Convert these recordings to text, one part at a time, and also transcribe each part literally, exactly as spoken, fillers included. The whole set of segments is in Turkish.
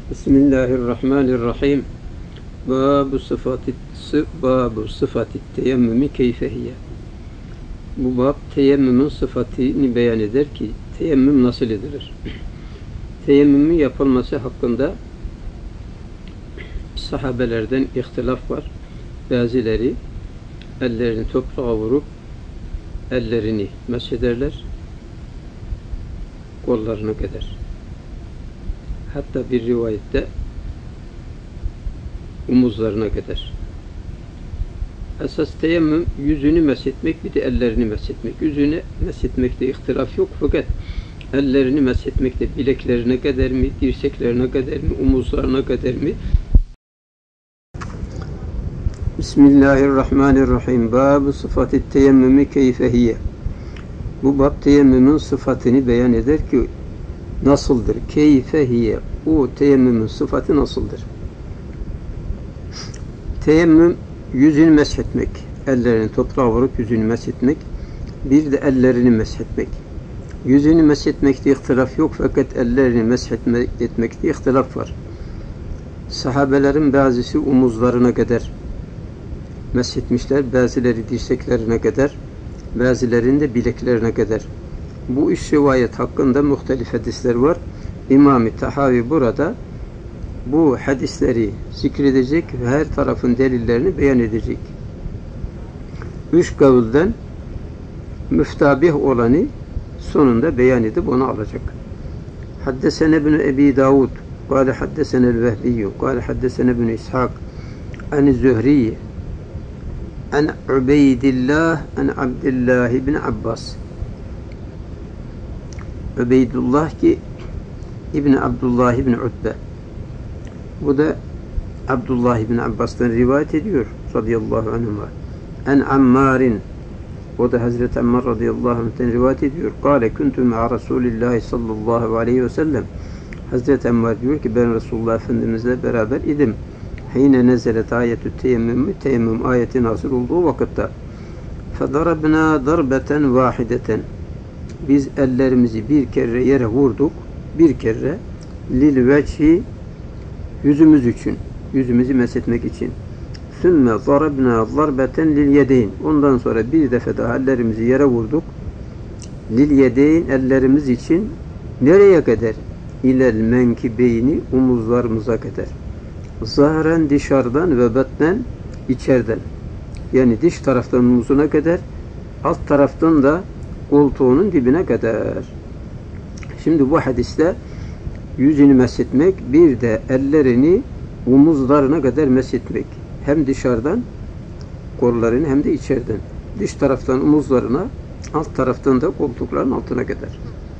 Bismillahirrahmanirrahim. Babu sıfatı babu sıfatı teyemmümü keyfehiye. Bu bab teyemmümün sıfatını beyan eder ki teyemmüm nasıl edilir? Teyemmümün yapılması hakkında sahabelerden ihtilaf var. Bazıları ellerini toprağa vurup ellerini mesheder, kollarına kadar. Hatta bir rivayette omuzlarına kadar. Esas teyemmüm yüzünü meshetmek, bir de ellerini meshetmek. Yüzünü meshetmekte ihtilaf yok fakat ellerini meshetmekte bileklerine kadar mı, dirseklerine kadar mı, omuzlarına kadar mı? Bismillahirrahmanirrahim. Bab sıfatı teyemmümü keyfehiye. Bu bab teyemmümün sıfatını beyan eder ki nasıldır? Keyfehiye. O teyemmümün sıfatı nasıldır? Teyemmüm yüzünü meshetmek. Ellerini toprağa vurup yüzünü meshetmek. Bir de ellerini meshetmek. Yüzünü meshetmekte ihtilaf yok fakat ellerini meshetmekte ihtilaf var. Sahabelerin bazısı omuzlarına kadar meshetmişler. Bazıları dirseklerine kadar. Bazılarında bileklerine kadar. Bu üç rivayet hakkında muhtelif hadisler var. İmam-ı Tahavi burada bu hadisleri zikredecek ve her tarafın delillerini beyan edecek. Üç kavulden müftabih olanı sonunda beyan edip onu alacak. Haddesene ibn Ebi Davud kâle haddesene el-Vehbiyyü kâle haddesene ibn İshak an Zühriye an Ubeydillah an Abdullah ibn Abbas. Ubeydullah ki İbni Abdullah İbni Utbe. Bu da Abdullah İbni Abbas'tan rivayet ediyor radıyallahu anhuma. En Ammar'in, o da Hazreti Ammar radıyallahu anh'ten rivayet ediyor. Kale kuntu ma'a Resulillahi sallallahu aleyhi ve sellem. Hazreti Ammar diyor ki ben Resulullah Efendimizle beraber idim. Hine nezelet ayetü teyemmümü, teyemmüm ayeti nazil olduğu vakitte. Fedarabna darbeten vahideten. Biz ellerimizi bir kere yere vurduk. Bir kere lil veçhi yüzümüz için. Yüzümüzü meshetmek için. Sümme zarabna zarbeten lil yedeyn. Ondan sonra bir defa daha ellerimizi yere vurduk. Lil yedeyn ellerimiz için nereye kadar? İlel menkibeyni omuzlarımıza kadar. Zahren dışarıdan ve batnen içeriden. Yani dış taraftan omuzuna kadar, alt taraftan da koltuğunun dibine kadar. Şimdi bu hadiste yüzünü meshetmek, bir de ellerini omuzlarına kadar meshetmek. Hem dışarıdan kollarını hem de içeriden. Dış taraftan omuzlarına, alt taraftan da koltukların altına kadar.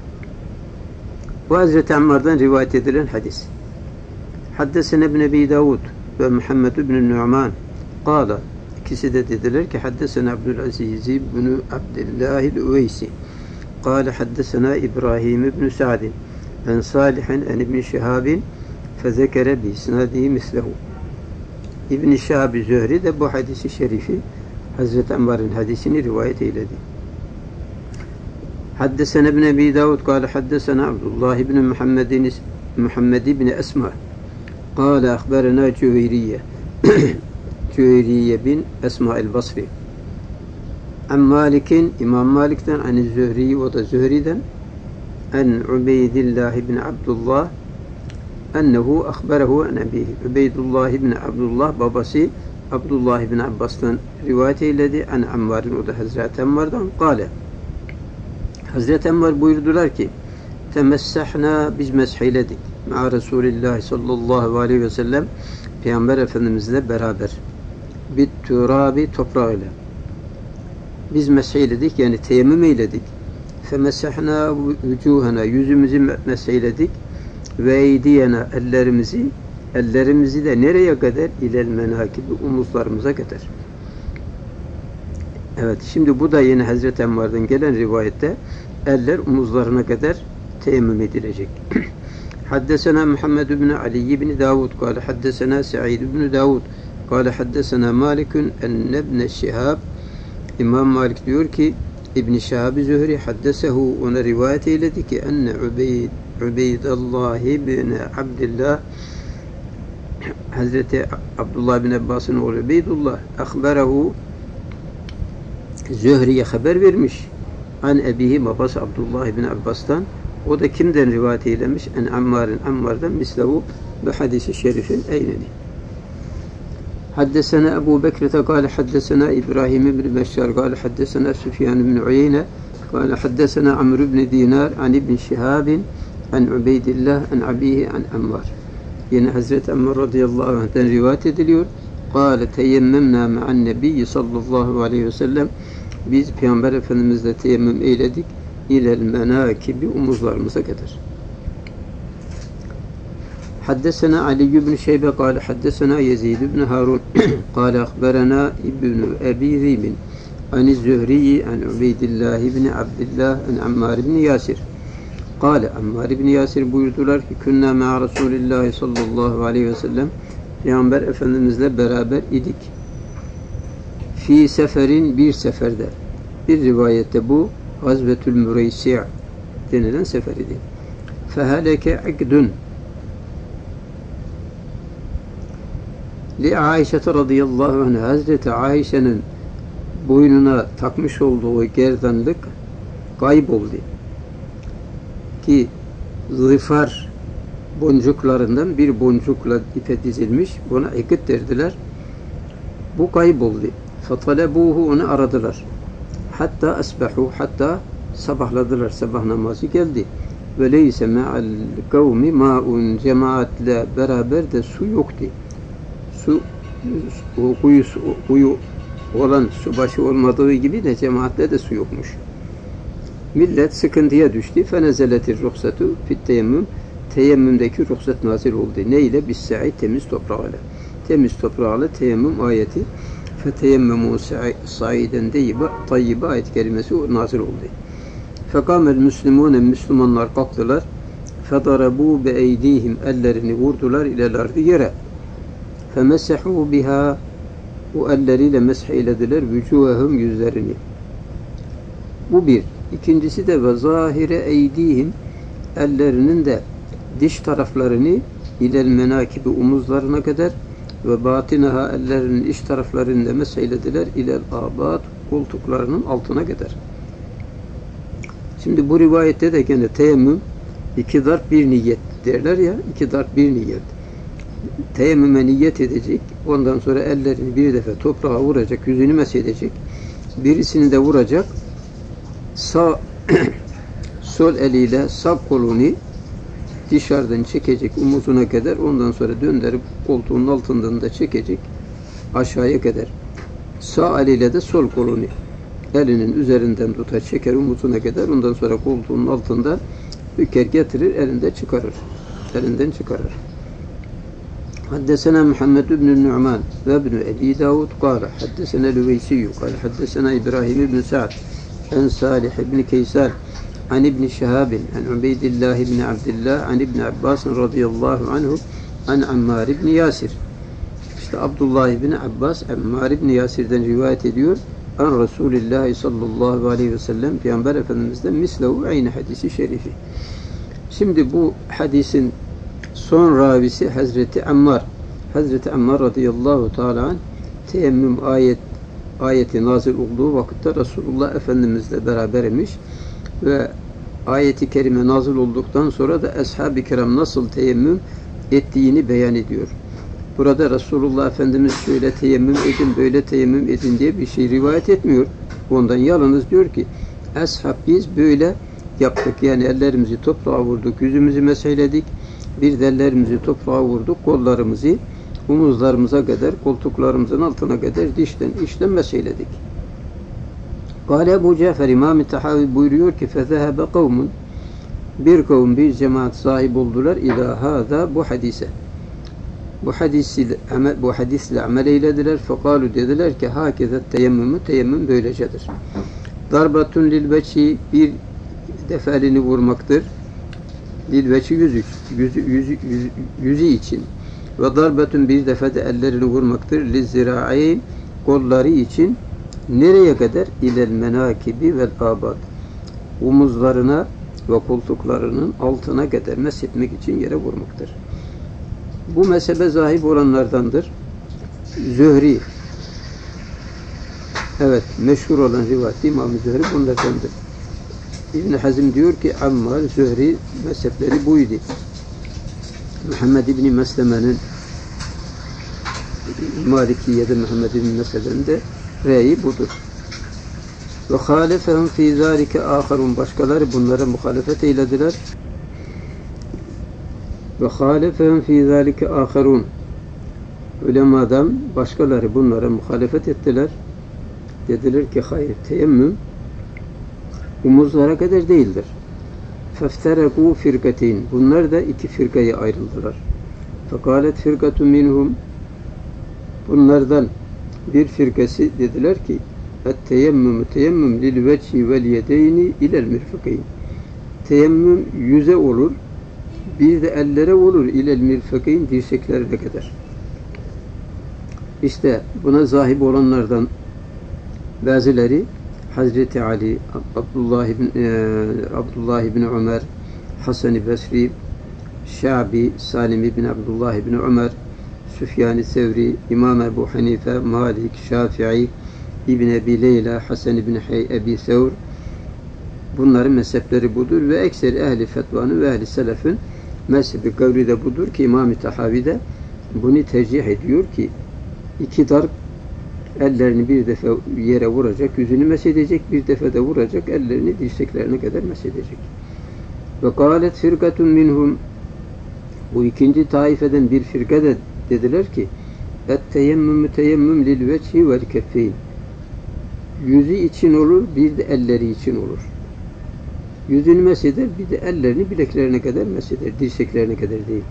Bu Hazreti Ammar'dan rivayet edilen hadis. Haddesene ibn Ebi Davud ve Muhammed ibn Nu'man. Kâla. İkisi de dediler ki Haddesene Abdülaziz ibn Abdillahil Uveysi. قال حدثنا إبراهيم بن سعد عن صالح عن ابن شهاب فذكر بإسناده مثله. İbn Şahab Zühri de bu hadisi şerifi Hazreti Ammar'ın hadisini rivayet eyledi. Haddesena ibn Ebi Davud قال حدثنا Abdullah ibn Muhammed Muhammed ibn Esma قال أخبرنا جويرية Cüveyriye bin Esma el-Basri. An Malik'in, İmam Malik'ten, an Zühri, o da Zühri'den, an Ubeydillah ibn Abdullah, ennehu akhberehu en abihi. Ubeydullah ibn Abdullah, babası Abdullah ibn Abbas'tan rivayet eyledi. An Ammar'ın, o da Hazreti Ammar'dan, kâle. Hazreti Ammar buyurdular ki, temessahna, biz mesheyledik. Ma'a Resulillah sallallahu aleyhi ve sellem, Peygamber Efendimizle beraber. Bit turabi toprağıyla. Biz mesheyledik, yani teyemmüm eyledik. Femesahna vücuhana, yüzümüzü mesheyledik. Ve eydiyena, ellerimizi, ellerimizi de nereye kadar? İlel menakibi, omuzlarımıza kadar. Evet, şimdi bu da yine Hazreti Ammar'dan gelen rivayette eller omuzlarına kadar teyemmüm edilecek. Haddesena Muhammed ibn Ali ibn Davud kâle haddesena Sa'id ibn Davud kâle haddesena Malikun enne ibn Şihab. İmam Malik diyor ki İbn Şihab Zühri haddesehu, ona rivayet eyledi ki enne Ubeyd Ubeydullah ibn Abdullah Hazreti Abdullah bin Abbas'ın oğlu Beydullah akberehu Zühri'ye haber vermiş. An ebihi babası Abdullah bin Abbas'tan. O da kimden rivayet eylemiş? En Ammar'ın Ammar'dan mislehu bu hadisi şerifin eyneni. Haddesena Ebu Bekir'te kâle haddesena İbrahim ibn Beşşar kâle haddesena Süfyan ibn Uyeyne kâle haddesena Amr ibn Dinar an ibn Şihabin an Ubeydillah an abihi an Ammar. Yine Hazreti Ammar radıyallahu anh'ten rivayet ediliyor. Kâle teyemmemna ma'an nebiyyi sallallahu aleyhi ve sellem. Biz Peygamber Efendimizle teyemmüm eyledik. İlel menakibi omuzlarımıza kadar. Haddesena Ali ibn Şeybe kâle haddesena Yezid ibn Harun kâle akberena İbn Ebi Zibin an Zühriyi an Ubeydillah ibn Abdillah an Ammar ibn Yasir. Kâle Ammar ibn Yasir buyurdular ki künna ma'a Resulillahi sallallahu aleyhi ve sellem Peygamber Efendimizle beraber idik. Fi seferin bir seferde. Bir rivayette bu Gazvetül Müreysi' denilen sefer idi. Feheleke akdun li Aişe radıyallahu anh Hazreti Aişe'nin boynuna takmış olduğu gerdanlık kayboldu. Ki zifar boncuklarından bir boncukla ipe dizilmiş. Buna ikit derdiler. Bu kayboldu. Fatalebuhu onu aradılar. Hatta asbahu hatta sabahladılar. Sabah namazı geldi. Ve leyse me'al kavmi ma'un cemaatle beraber de su yoktu. Su o kuyu, kuyu olan subaşı olmadığı gibi de cemaatle de su yokmuş. Millet sıkıntıya düştü. Fenezeletir ruhsatu fit teyemmüm. Teyemmümdeki ruhsat nazil oldu. Ne ile? Bis-sa'i temiz toprağıyla. Temiz toprağıyla teyemmüm ayeti. Feteyemmemu sa'iden deyyibe tayyibe ayet kelimesi nazil oldu. Fekamel müslümune Müslümanlar kalktılar. Fedarabu be eydihim ellerini vurdular ilelerdi yere. Femesehu biha o elleriyle mesh eylediler vücuhehum yüzlerini. Bu bir. İkincisi de ve zahire eydihim ellerinin de diş taraflarını ilel menakibi omuzlarına kadar ve batinaha ellerinin iç taraflarını da mesh eylediler ilel abat koltuklarının altına kadar. Şimdi bu rivayette de gene teyemmüm iki darp bir niyet derler ya, iki darp bir niyet. Teyemmüme niyet edecek, ondan sonra ellerini bir defa toprağa vuracak, yüzünü mesh edecek, birisini de vuracak, sağ sol eliyle sağ kolunu dışarıdan çekecek omuzuna kadar, ondan sonra döndürüp koltuğun altından da çekecek aşağıya kadar. Sağ eliyle de sol kolunu elinin üzerinden tutar, çeker omuzuna kadar, ondan sonra koltuğun altından büker getirir, elinde çıkarır. Elinden çıkarır. Haddesena Muhammed ibn Nu'man ve ibn Ebi Davud kâle haddesena Lüveysiyyü kâle haddesena İbrahim ibn Sa'd en Salih ibn Keysan an ibn Şihabin an Ubeydillah ibn Abdillah an ibn Abbas radıyallahu anhu an Ammar ibn Yasir. İşte Abdullah ibn Abbas Ammar ibn Yasir'den rivayet ediyor. An Resulullah sallallahu aleyhi ve sellem Peygamber Efendimiz'den mislehu aynı hadisi şerifi. Şimdi bu hadisin son ravisi Hazreti Ammar. Hazreti Ammar radıyallahu teala anh teyemmüm ayet ayeti nazil olduğu vakitte Resulullah Efendimizle beraber imiş ve ayeti kerime nazil olduktan sonra da ashab-ı kiram nasıl teyemmüm ettiğini beyan ediyor. Burada Resulullah Efendimiz şöyle teyemmüm edin, böyle teyemmüm edin diye bir şey rivayet etmiyor. Ondan yalnız diyor ki ashab biz böyle yaptık. Yani ellerimizi toprağa vurduk, yüzümüzü meseyledik. Bir de ellerimizi toprağa vurduk, kollarımızı omuzlarımıza kadar, koltuklarımızın altına kadar dişten, içten meseyledik. Kâle Ebu Cafer İmam-ı Tahavi buyuruyor ki fezehebe kavmun bir kavm, bir cemaat sahip oldular ilâ hâzâ bu hadise. Bu hadisle, bu hadisle amel eylediler. Fekalu dediler ki hakeze teyemmümü, teyemmüm böylecedir. Darbatun lil veçhi bir defelini vurmaktır. Lil veçhi yüzü, yüzü, yüzü, yüzü, yüzü için. Ve darbetun bir defede ellerini vurmaktır. Lil zira'i kolları için. Nereye kadar? İlel menakibi vel abad. Omuzlarına ve koltuklarının altına kadar meshetmek için yere vurmaktır. Bu mezhebe sahip olanlardandır. Zühri, evet, meşhur olan rivayet İmam-ı Zühri bunlardandır. İbn Hazm diyor ki Ammar, Zühri mezhepleri buydu. Muhammed İbni Mesleme'nin Malikiye'de Muhammed İbni Mesleme'nin de reyi budur. Ve halefehum fî zâlike âharun, başkaları bunlara muhalefet eylediler. Ve halefehum fî zâlike âharun, ulemadan başkaları bunlara muhalefet ettiler. Dediler ki hayır, teyemmüm omuzlara kadar değildir. فَافْتَرَقُوا فِرْقَتِينَ, bunlar da iki firkaya ayrıldılar. فَقَالَتْ فِرْقَةٌ مِنْهُمْ, bunlardan bir firkası dediler ki اَتْتَيَمُّمُ teyemmüm لِلْوَجْهِ وَالْيَدَيْنِ اِلَى الْمِرْفَقَيْنِ, teyemmüm yüze olur, bir de ellere olur, ilel mirfakayn, dirseklerine kadar. İşte buna sahip olanlardan bazıları Hazreti Ali, Abdullah ibn, e, Abdullah ibn Ömer, Hasan-ı Basri, Şabi, Salim ibn Abdullah ibn Ömer, Süfyan-ı Sevri, İmam Ebu Hanife, Malik, Şafii, İbn Ebi Leyla, Hasan ibn Ebi Sevr, bunların mezhepleri budur ve ekser ehli fetvanın ve ehli selefin mezhebi kavli de budur ki İmam-ı Tahavi de bunu tercih ediyor ki iki darp, ellerini bir defa yere vuracak, yüzünü mesedecek, bir defa da vuracak, ellerini dirseklerine kadar mesedecek. Ve kâlet firkatun minhum, bu ikinci taifeden bir firka de dediler ki et-teyemmüm teyemmüm lil veçhi vel keffeyn, yüzü için olur, bir de elleri için olur. Yüzünü mesheder, bir de ellerini bileklerine kadar mesheder, dirseklerine kadar değil.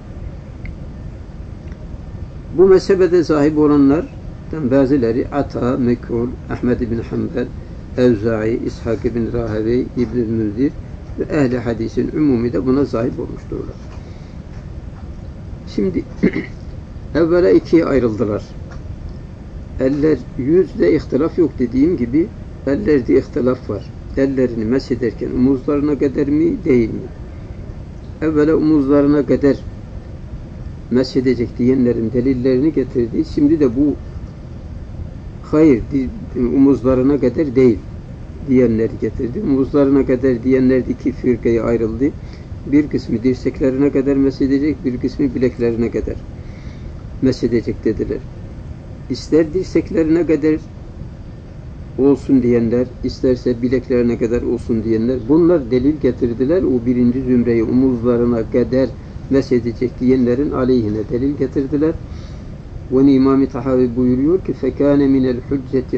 Bu mezhebede sahip olanlardan bazıları Ata, Mekhul, Ahmed ibn Hanbel, Evza'i, İshak ibn Rahevey, İbn-i Münzir ve ehli hadisin umumi de buna sahip olmuşturlar. Şimdi evvela ikiye ayrıldılar. Eller, yüzde ihtilaf yok dediğim gibi, ellerde ihtilaf var. Ellerini mesederken omuzlarına kadar mı, değil mi? Evvela omuzlarına kadar mesedecek diyenlerin delillerini getirdi. Şimdi de bu hayır, omuzlarına kadar değil diyenleri getirdi. Omuzlarına kadar diyenler iki firkaya ayrıldı. Bir kısmı dirseklerine kadar mesedecek, bir kısmı bileklerine kadar mesedecek dediler. İster dirseklerine kadar olsun diyenler, isterse bileklerine kadar olsun diyenler, bunlar delil getirdiler. O birinci zümreyi omuzlarına kadar mesedecek diyenlerin aleyhine delil getirdiler. Ve İmam-ı Tahavi buyuruyor ki فَكَانَ مِنَ الْحُجَّةِ,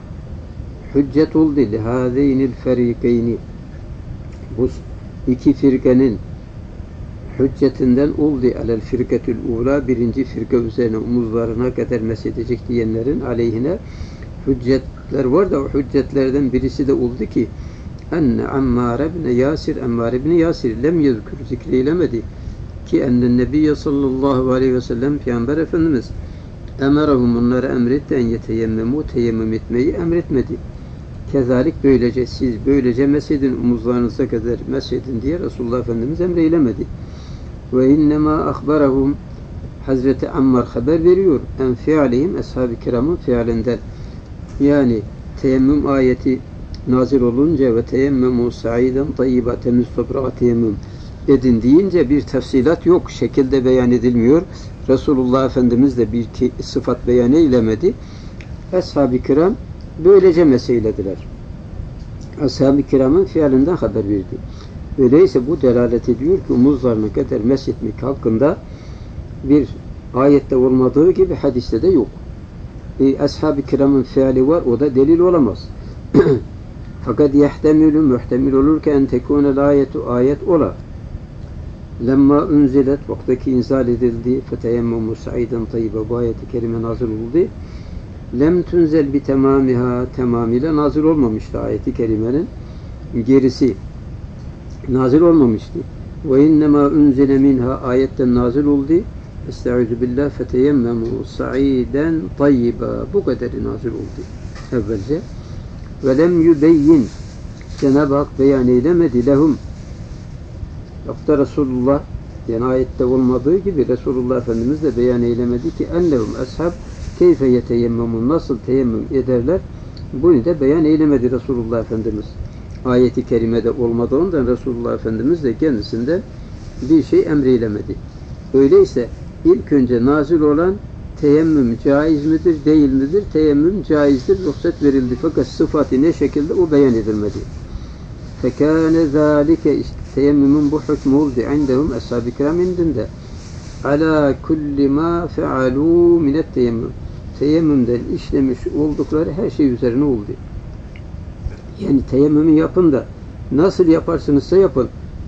hüccet oldu لِهَذَيْنِ الْفَرِيقَيْنِ, bu iki firkanın hüccetinden oldu alel firketül ula, birinci firka üzerine omuzlarına kadar mesedecek diyenlerin aleyhine hüccetler var da o hüccetlerden birisi de oldu ki enne Ammar ibn Yasir, Ammar ibn Yasir lem yezkür, zikreylemedi ki enne Nebiyye sallallahu aleyhi ve sellem, Peygamber Efendimiz emerahum, onlara emretti en yeteyemmemu, teyemmüm etmeyi emretmedi. Kezalik, böylece siz böylece mesedin, omuzlarınıza kadar mesedin diye Resulullah Efendimiz emreylemedi. Ve innema ahbarahum, Hazreti Ammar haber veriyor en fialihim, ashab-ı kiramın fialinden. Yani teyemmüm ayeti nazil olunca ve teyemmemu sa'iden tayyiba, temiz toprağa teyemmüm edin deyince bir tefsilat yok, şekilde beyan edilmiyor. Resulullah Efendimiz de bir sıfat beyan eylemedi. Ashab-ı kiram böylece meseylediler. Ashab-ı kiramın fiilinden haber verdi. Öyleyse bu delalet ediyor ki omuzlarına kadar meshetmek hakkında bir ayette olmadığı gibi hadiste de yok. E, Ashab-ı kiramın fiili var, o da delil olamaz. Fakat yehtemilü, muhtemil olur ki en tekûnel ayetu, ayet ola. Lemma unzilet, vaktaki inzal edildi, feteyemmemu sa'iden tayyiba, bu ayeti kerime nazil oldu. Lem tunzel bi temamiha, tamamıyla nazil olmamıştı ayeti kerimenin gerisi nazil olmamıştı. Ve innema unzile minha, ayetten nazil oldu. Estaizu billah, feteyemmemu sa'iden tayyiba, bu kaderi nazil oldu evvelce. Ve lem yübeyyin, Cenab-ı Hak beyan eylemedi lehum, yokta Resulullah Yani ayette olmadığı gibi Resulullah Efendimiz de beyan eylemedi ki ennehum ashab keyfe yeteyemmemun, nasıl teyemmüm ederler, bunu da beyan eylemedi Resulullah Efendimiz. Ayeti kerimede olmadığından Resulullah Efendimiz de kendisinden bir şey emreylemedi. Öyleyse ilk önce nazil olan teyemmüm caiz midir, değil midir? Teyemmüm caizdir, ruhsat verildi. Fakat sıfatı ne şekilde o beyan edilmedi. Fekâne zâlike, işte teyemmümün bu hükmü oldu indehum ashab-ı kiram indinde. Ala kulli ma fealû minet teyemmüm. Teyemmümden işlemiş oldukları her şey üzerine oldu. Yani teyemmümü yapın da nasıl yaparsınızsa yapın.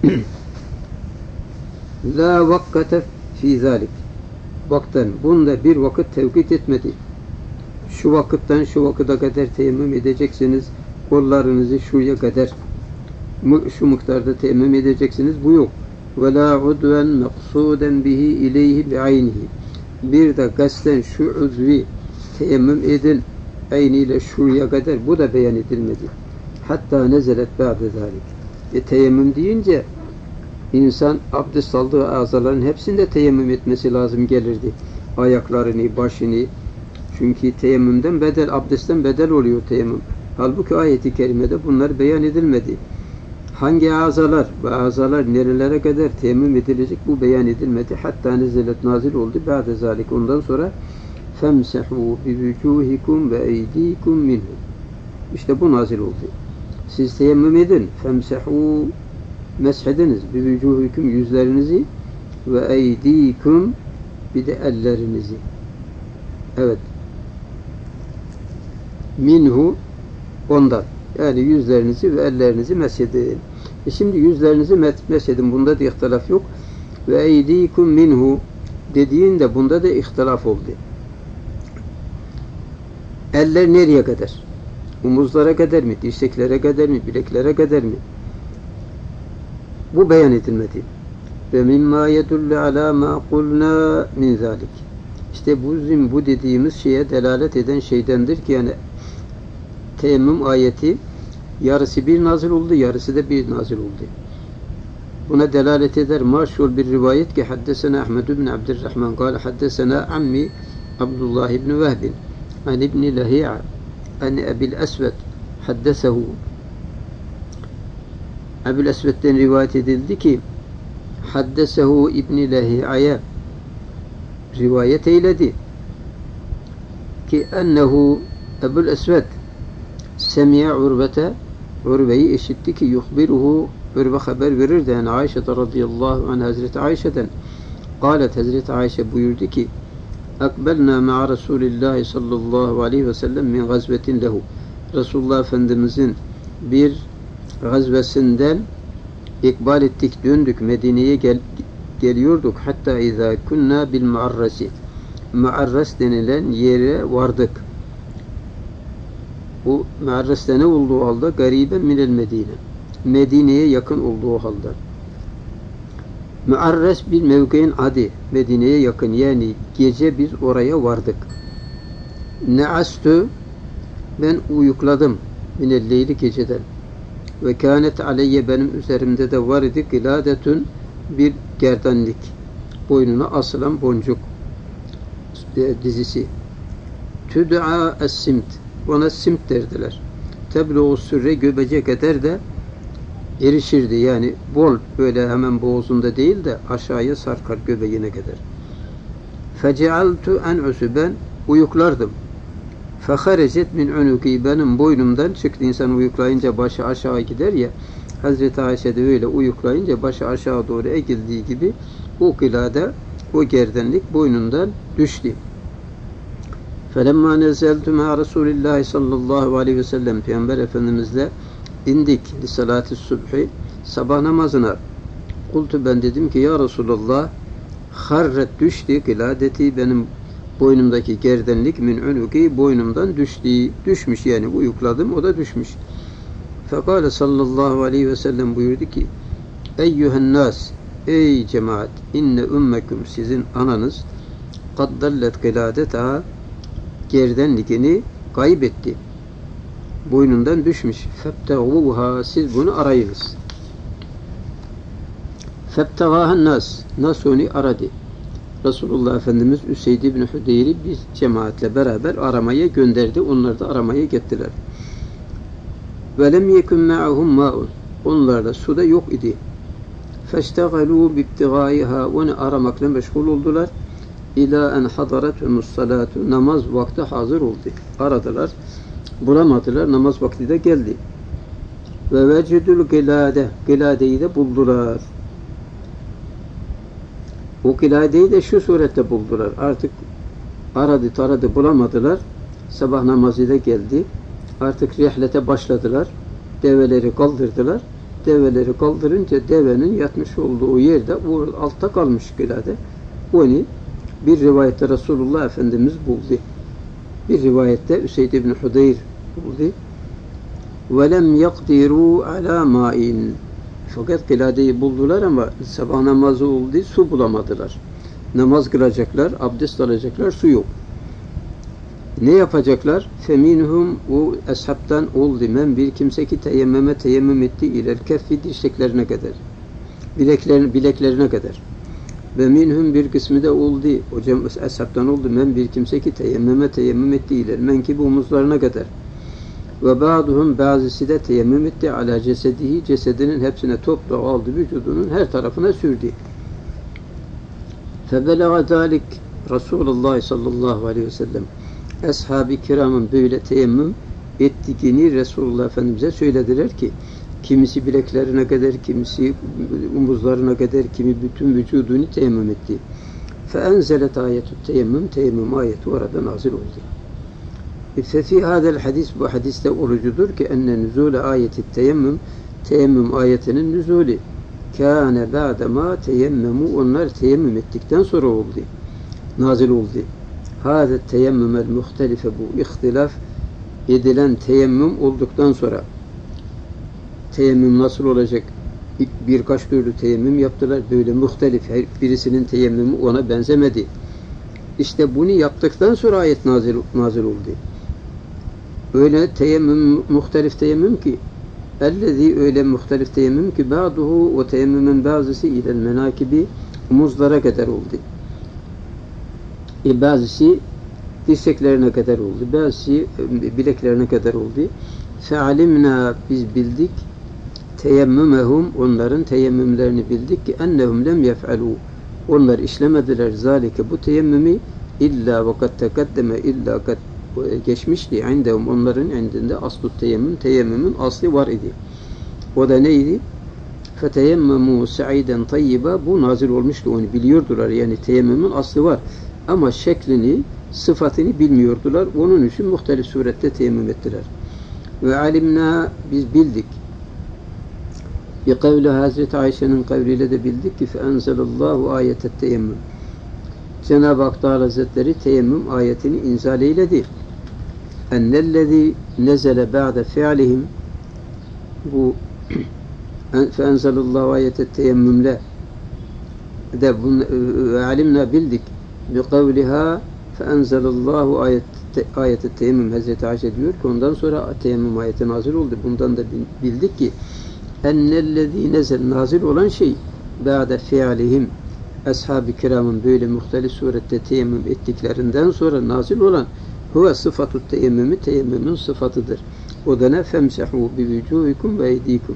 La vakkate fî zâlik. Baktan bunda bir vakit tevkit etmedi. Şu vakitten şu vakıda kadar teyemmüm edeceksiniz. Kollarınızı şuraya kadar şu miktarda teyemmüm edeceksiniz. Bu yok. Ve la udven meqsuden bihi ileyhi bi'aynihi. Bir de gasten şu uzvi teyemmüm edin ayniyle şuraya kadar, bu da beyan edilmedi. Hatta nezelet ba'de zalik. E teyemmüm deyince İnsan abdest aldığı azaların hepsinde teyemmüm etmesi lazım gelirdi. Ayaklarını, başını. Çünkü teyemmümden bedel, abdestten bedel oluyor teyemmüm. Halbuki ayeti kerimede bunlar beyan edilmedi. Hangi azalar ve azalar nerelere kadar teyemmüm edilecek, bu beyan edilmedi. Hatta nezelet, nazil oldu. Ba'de zalik, ondan sonra femsehu bi vücuhikum ve eydikum minhu. İşte bu nazil oldu. Siz teyemmüm edin. Femsehu, meshediniz bi vücuhikum, yüzlerinizi, ve eydikum, bir de ellerinizi. Evet. Minhu, ondan. Yani yüzlerinizi ve ellerinizi meshedin. E şimdi yüzlerinizi meshedin. Bunda da ihtilaf yok. Ve eydikum minhu dediğinde bunda da ihtilaf oldu. Eller nereye kadar? Omuzlara kadar mı? Dirseklere kadar mı? Bileklere kadar mı? Bu beyan edilmedi. Ve mimma yedullu ala ma kulna min zalik. İşte bu zim, bu dediğimiz şeye delalet eden şeydendir ki yani teyemmüm ayeti yarısı bir nazil oldu, yarısı da bir nazil oldu. Buna delalet eder maşhur bir rivayet ki haddesena Ahmed ibn Abdurrahman قال haddesena ammi Abdullah ibn Vehb an ibn Lahi'a an Ebil Esved haddesehu. Ebil Esved'den rivayet edildi ki haddesehu İbn Lahi'a'ya rivayet eyledi ki ennehu Ebu'l Esved semi'a Urvete, Urve'yi işitti ki yuhbiruhu, Urve haber verirdi yani Ayşe radıyallahu anh, Hazreti Ayşe'den. Kâlet, Hazreti Ayşe buyurdu ki akbelna ma'a Resulillahi sallallahu aleyhi ve sellem min gazvetin lehu. Resulullah Efendimizin bir gazvesinden ikbal ettik, döndük, Medine'ye gel, geliyorduk. Hatta izâ kunna bil muarrasi. Muarras denilen yere vardık. Bu muarras'ta ne olduğu halde gariben minel Medine. Medine'ye yakın olduğu halde. Muarras bir mevkiin adı. Medine'ye yakın, yani gece biz oraya vardık. Ne'astu, ben uyukladım minel leyli, geceden. Ve kânet aleyye, benim üzerimde de var idi gıladetun, bir gerdanlik, boynuna asılan boncuk dizisi. Tüd'a es-simt, ona simt derdiler. Tebluğu sürre, göbece kadar da erişirdi, yani bol, böyle hemen boğazında değil de aşağıya sarkar göbeğine kadar. Fecealtu en'usu, ben uyuklardım. Feharecet min unuki, benim boynumdan çıktı. İnsan uyuklayınca başı aşağı gider ya, Hazreti Ayşe de öyle uyuklayınca başı aşağı doğru eğildiği gibi o kılada o gerdanlık boynundan düştü. Felemma nezeltu ma Resulillah sallallahu aleyhi ve sellem, Peygamber Efendimizle indik li salati subhi, sabah namazına. Kultu, ben dedim ki ya Resulullah, harret, düştü kıladeti, benim boynumdaki gerdanlık min unuki, boynumdan düştü, düşmüş, yani uyukladım, o da düşmüş. Fekale sallallahu aleyhi ve sellem buyurdu ki eyyühen nas, ey cemaat, inne ümmekum, sizin ananız kad dallet kıladetaha, gerdanlıkını kaybetti, boynundan düşmüş. Febteğuha, siz bunu arayınız. Febtegahan nas. Nas onu aradı. Resulullah Efendimiz Üseyd ibn Hüdeyr'i bir cemaatle beraber aramaya gönderdi. Onlar da aramaya gittiler. Ve lem yekun ma'ahum ma'un. Onlarda su da yok idi. Feştegalû bibtigâiha. Onu aramakla meşgul oldular. İlâ en hadarethumus salâtu. Namaz vakti hazır oldu. Aradılar. Bulamadılar. Namaz vakti de geldi. Ve vecidul gilâde. Giladeyi de buldular. O giladeyi de şu surette buldular. Artık aradı taradı bulamadılar. Sabah namazı da geldi. Artık rihlete başladılar. Develeri kaldırdılar. Develeri kaldırınca devenin yatmış olduğu yerde o altta kalmış gilade. Onu bir rivayette Resulullah Efendimiz buldu. Bir rivayette Üseyd ibn Hudeyr buldu. وَلَمْ يَقْدِرُوا عَلَى مَاءٍ. Fakat giladeyi buldular ama sabah namazı oldu, su bulamadılar. Namaz kılacaklar, abdest alacaklar, su yok. Ne yapacaklar? Feminhum, o eshabtan oldu. Men bir kimse ki teyemmeme teyemmüm etti iler keffi dirseklerine kadar. Bileklerine, bileklerine kadar. Ve minhum bir kısmı da oldu. O eshabtan oldu. Men bir kimse ki teyemmeme teyemmüm etti iler menkibi omuzlarına kadar. Ve ba'duhum bazısı da teyemmüm etti ala cesedihi, cesedinin hepsine toprağı aldı, vücudunun her tarafına sürdü. Febelaga zalik Resulullah sallallahu aleyhi ve sellem. Ashab-ı kiramın böyle teyemmüm ettiğini Resulullah Efendimiz'e söylediler ki kimisi bileklerine kadar, kimisi omuzlarına kadar, kimi bütün vücudunu teyemmüm etti. Feenzelet ayetü teyemmüm, teyemmüm ayeti orada nazil oldu. Fefi hadel hadis, bu hadiste olucudur ki enne nüzule ayeti teyemmüm, teyemmüm ayetinin nüzulü kâne ba'dema teyemmemu, onlar teyemmüm ettikten sonra oldu, nazil oldu. Hâze teyemmümel muhtelife, bu ihtilaf edilen teyemmüm olduktan sonra teyemmüm nasıl olacak? Birkaç türlü teyemmüm yaptılar, böyle muhtelif, her birisinin teyemmümü ona benzemedi. İşte bunu yaptıktan sonra ayet nazil, nazil oldu. Öyle teyemmüm, muhtelif teyemmüm ki ellezî, öyle muhtelif teyemmüm ki ba'duhu, o teyemmümün bazısı ilel menakibi, omuzlara kadar oldu. E bazısı dirseklerine kadar oldu. Bazısı bileklerine kadar oldu. Fealimna, biz bildik teyemmümehum, onların teyemmümlerini bildik ki ennehum lem yef'alû, onlar işlemediler zalike, bu teyemmümü illa ve kad tekaddeme, illa kad geçmişti indehum, onların indinde aslu teyemmüm, teyemmümün aslı var idi. O da neydi? Feteyemmemu sa'iden tayyiba, bu nazil olmuştu, onu biliyordular, yani teyemmümün aslı var ama şeklini, sıfatını bilmiyordular, onun için muhtelif surette teyemmüm ettiler. Ve alimna, biz bildik bi kavli Hazreti Ayşe'nin kavliyle de bildik ki feenzelallahu ayetet teyemmüm, Cenab-ı Hak Teala Hazretleri teyemmüm ayetini inzal eyledi. Ennellezî nezele ba'de fi'lihim, bu feenzelallahu ayetet teyemmümle de bunu alimna bildik bi kavliha feenzelallahu ayet ayet-i teyemmüm. Hazreti Ayşe diyor ki ondan sonra teyemmüm ayeti nazil oldu. Bundan da bildik ki ennellezî nezel, nazil olan şey ba'de fi'lihim, ashab-ı kiramın böyle muhtelif surette teyemmüm ettiklerinden sonra nazil olan huve sıfatu teyemmümü, teyemmümün sıfatıdır. O da ne? Femsehu bi vücuhikum ve eydikum.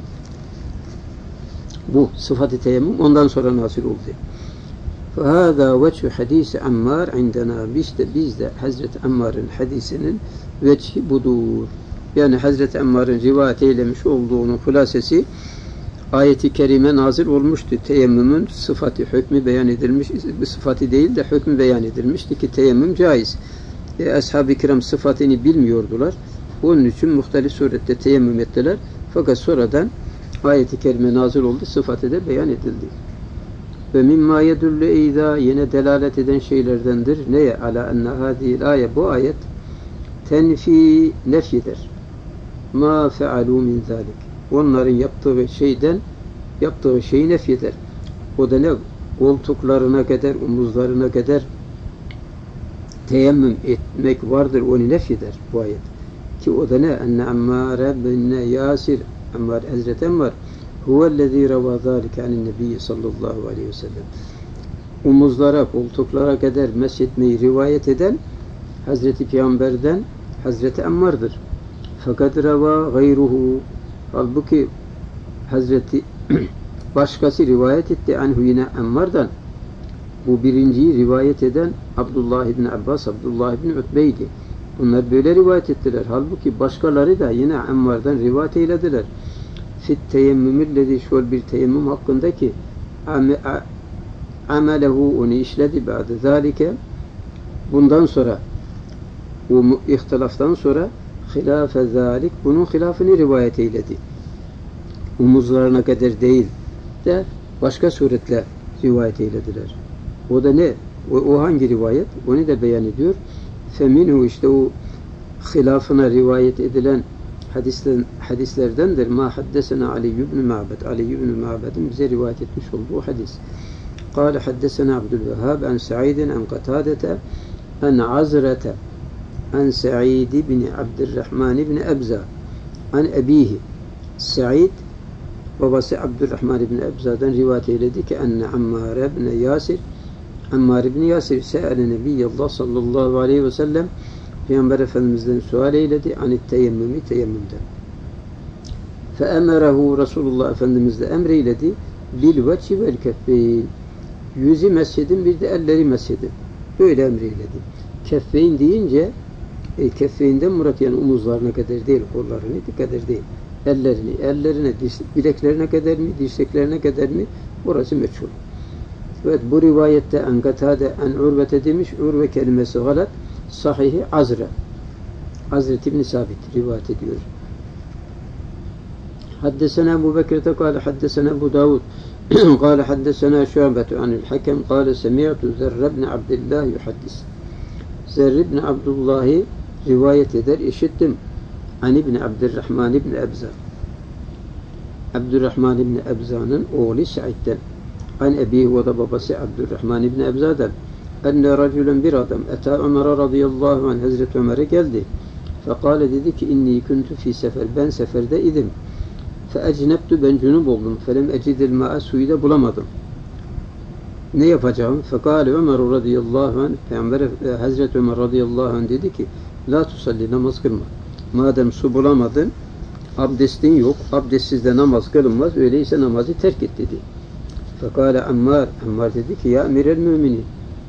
Bu sıfat-ı teyemmüm ondan sonra nazil oldu. Fehâzâ veçhü hadîsi Ammar indena, işte bizde Hazreti Ammar'ın hadisinin veçhi budur. Yani Hazreti Ammar'ın rivayet eylemiş olduğunun hulasesi ayeti kerime nazil olmuştu. Teyemmümün sıfatı, hükmü beyan edilmiş, sıfatı değil de hükmü beyan edilmişti ki teyemmüm caiz. E, ashab-ı kiram sıfatını bilmiyordular. Onun için muhtelif surette teyemmüm ettiler. Fakat sonradan ayeti kerime nazil oldu, sıfatı da beyan edildi. Ve mimma yedullu eyda, yine delalet eden şeylerdendir. Neye? Ala enne hadihil ayet, bu ayet tenfi, nefyeder. Ma fealû min zâlik, onların yaptığı şeyden, yaptığı şeyi nefyeder. O da ne? Koltuklarına kadar, omuzlarına kadar teyemmüm etmek vardır, onu nefyeder bu ayet. Ki o da ne? Enne Ammar bin Yasir, Ammar, Hazreti Ammar, huvellezî revâ zâlike anin nebiyyi sallallahu aleyhi ve sellem. Omuzlara, koltuklara kadar meshetmeyi rivayet eden Hazreti Peygamber'den Hazreti Ammar'dır. Fakat reva gayruhu, halbuki Hazreti başkası rivayet etti anhu yine Ammar'dan. Bu birinciyi rivayet eden Abdullah ibn Abbas, Abdullah ibn Utbey'di. Bunlar böyle rivayet ettiler. Halbuki başkaları da yine Ammar'dan rivayet eylediler. Fit teyemmümüllezi, şöyle bir teyemmüm hakkındaki amelehu, onu işledi ba'de zalike, bundan sonra o ihtilaftan sonra hilafe zalik, bunun hilafını rivayet eyledi. Omuzlarına kadar değil de başka suretle rivayet eylediler. O da ne? O, o hangi rivayet? Onu da beyan ediyor. Feminhu, işte o hilafına rivayet edilen hadisler, hadislerdendir. Ma haddesena Ali ibn Ma'bed. Ali ibn Ma'bed'in bize rivayet etmiş olduğu hadis. Kâle haddesena Abdülvehhab an Sa'idin an Katadete an Azrete an Sa'id ibn Abdurrahman ibn Ebza an ebihi. Sa'id babası Abdurrahman ibn Ebza'dan rivayet eyledi ki enne Ammar ibn Yasir, Ammar ibn Yasir se'ele Nebiyyallah sallallahu aleyhi ve sellem, Peygamber Efendimiz'den sual eyledi anit teyemmümü, teyemmümden. Fe emerehu, Resulullah Efendimiz de emreyledi bil veci vel keffeyn, yüzü meshedin, bir de elleri meshedin. Böyle emreyledi. Keffeyn deyince e, keffeyinden murat yani omuzlarına kadar değil, kollarını kadar değil. Ellerini, ellerine, bileklerine kadar mı, dirseklerine kadar mı? Burası meçhul. Evet, bu rivayette en Katade en Urvete demiş. Urve kelimesi galat. Sahihi Azra. Hazreti İbn Sabit rivayet ediyor. Haddesena Ebu Bekir'te kâle haddesena Ebu Davud kâle haddesena Şu'betu anil Hakem kâle semi'tu Zerre ibn Abdillah yuhaddis. Zerre ibn Abdullah'ı rivayet eder, işittim. An ibn Abdurrahman ibn Ebza. Abdurrahman ibn Ebza'nın oğlu Sa'id'den. An ebihi, o da babası Abdurrahman ibn Ebza'dan. Enne racülen, bir adam, eta Ömer'e radıyallahu anh, Hazreti Ömer'e geldi. Fekale, dedi ki inni kuntu fi sefer, ben seferde idim. Fe ecnebtu, ben cünüp oldum. Felem ecidil ma'a, suyu da bulamadım. Ne yapacağım? Fekale Ömer radıyallahu anh, Peygamber Hazreti Ömer radıyallahu anh dedi ki la tusalli, namaz kılma. Madem su bulamadın, abdestin yok, abdestsiz de namaz kılınmaz, öyleyse namazı terk et dedi. Fekale Ammar, Ammar dedi ki ya emirel müminin,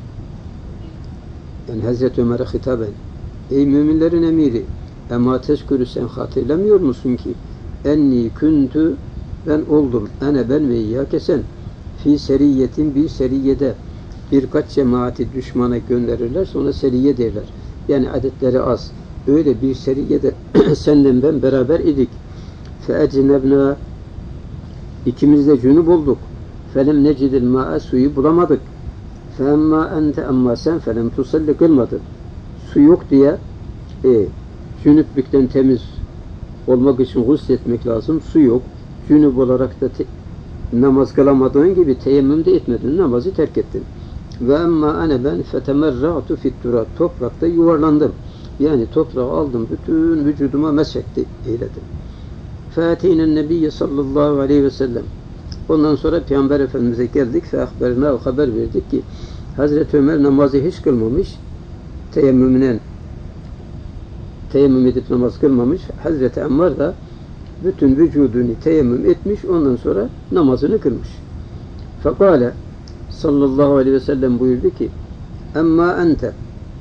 yani Hazreti Ömer'e hitaben, ey müminlerin emiri, ema tezkürü, sen hatırlamıyor musun ki enni küntü, ben oldum, ene ben ve iyyâke sen, fi seriyetin, bir seriyede birkaç cemaati düşmana gönderirler, sonra seriye derler. Yani adetleri az. Öyle bir seriyede senden ben beraber idik. Fe ecnebna, ikimiz de cünüp olduk. Felem necidil ma'a, suyu bulamadık. Fe emma ente, amma sen felem tusalli, kılmadın. Su yok diye e, cünüplükten temiz olmak için gusletmek lazım. Su yok. Cünüp olarak da te, namaz kılamadığın gibi teyemmüm de etmedin. Namazı terk ettin. Ve emma ene ben fetemerra'tu fittura, toprakta yuvarlandım. Yani toprağı aldım, bütün vücuduma meshetti, eyledim. Fâtînen nebiyye sallallahu aleyhi ve sellem. Ondan sonra Peygamber Efendimiz'e geldik. Feahberine, o haber verdik ki Hazreti Ömer namazı hiç kılmamış. Teyemmümünen teyemmüm edip namaz kılmamış. Hazreti Ammar da bütün vücudunu teyemmüm etmiş. Ondan sonra namazını kılmış. Fekale sallallahu aleyhi ve sellem buyurdu ki emma ente,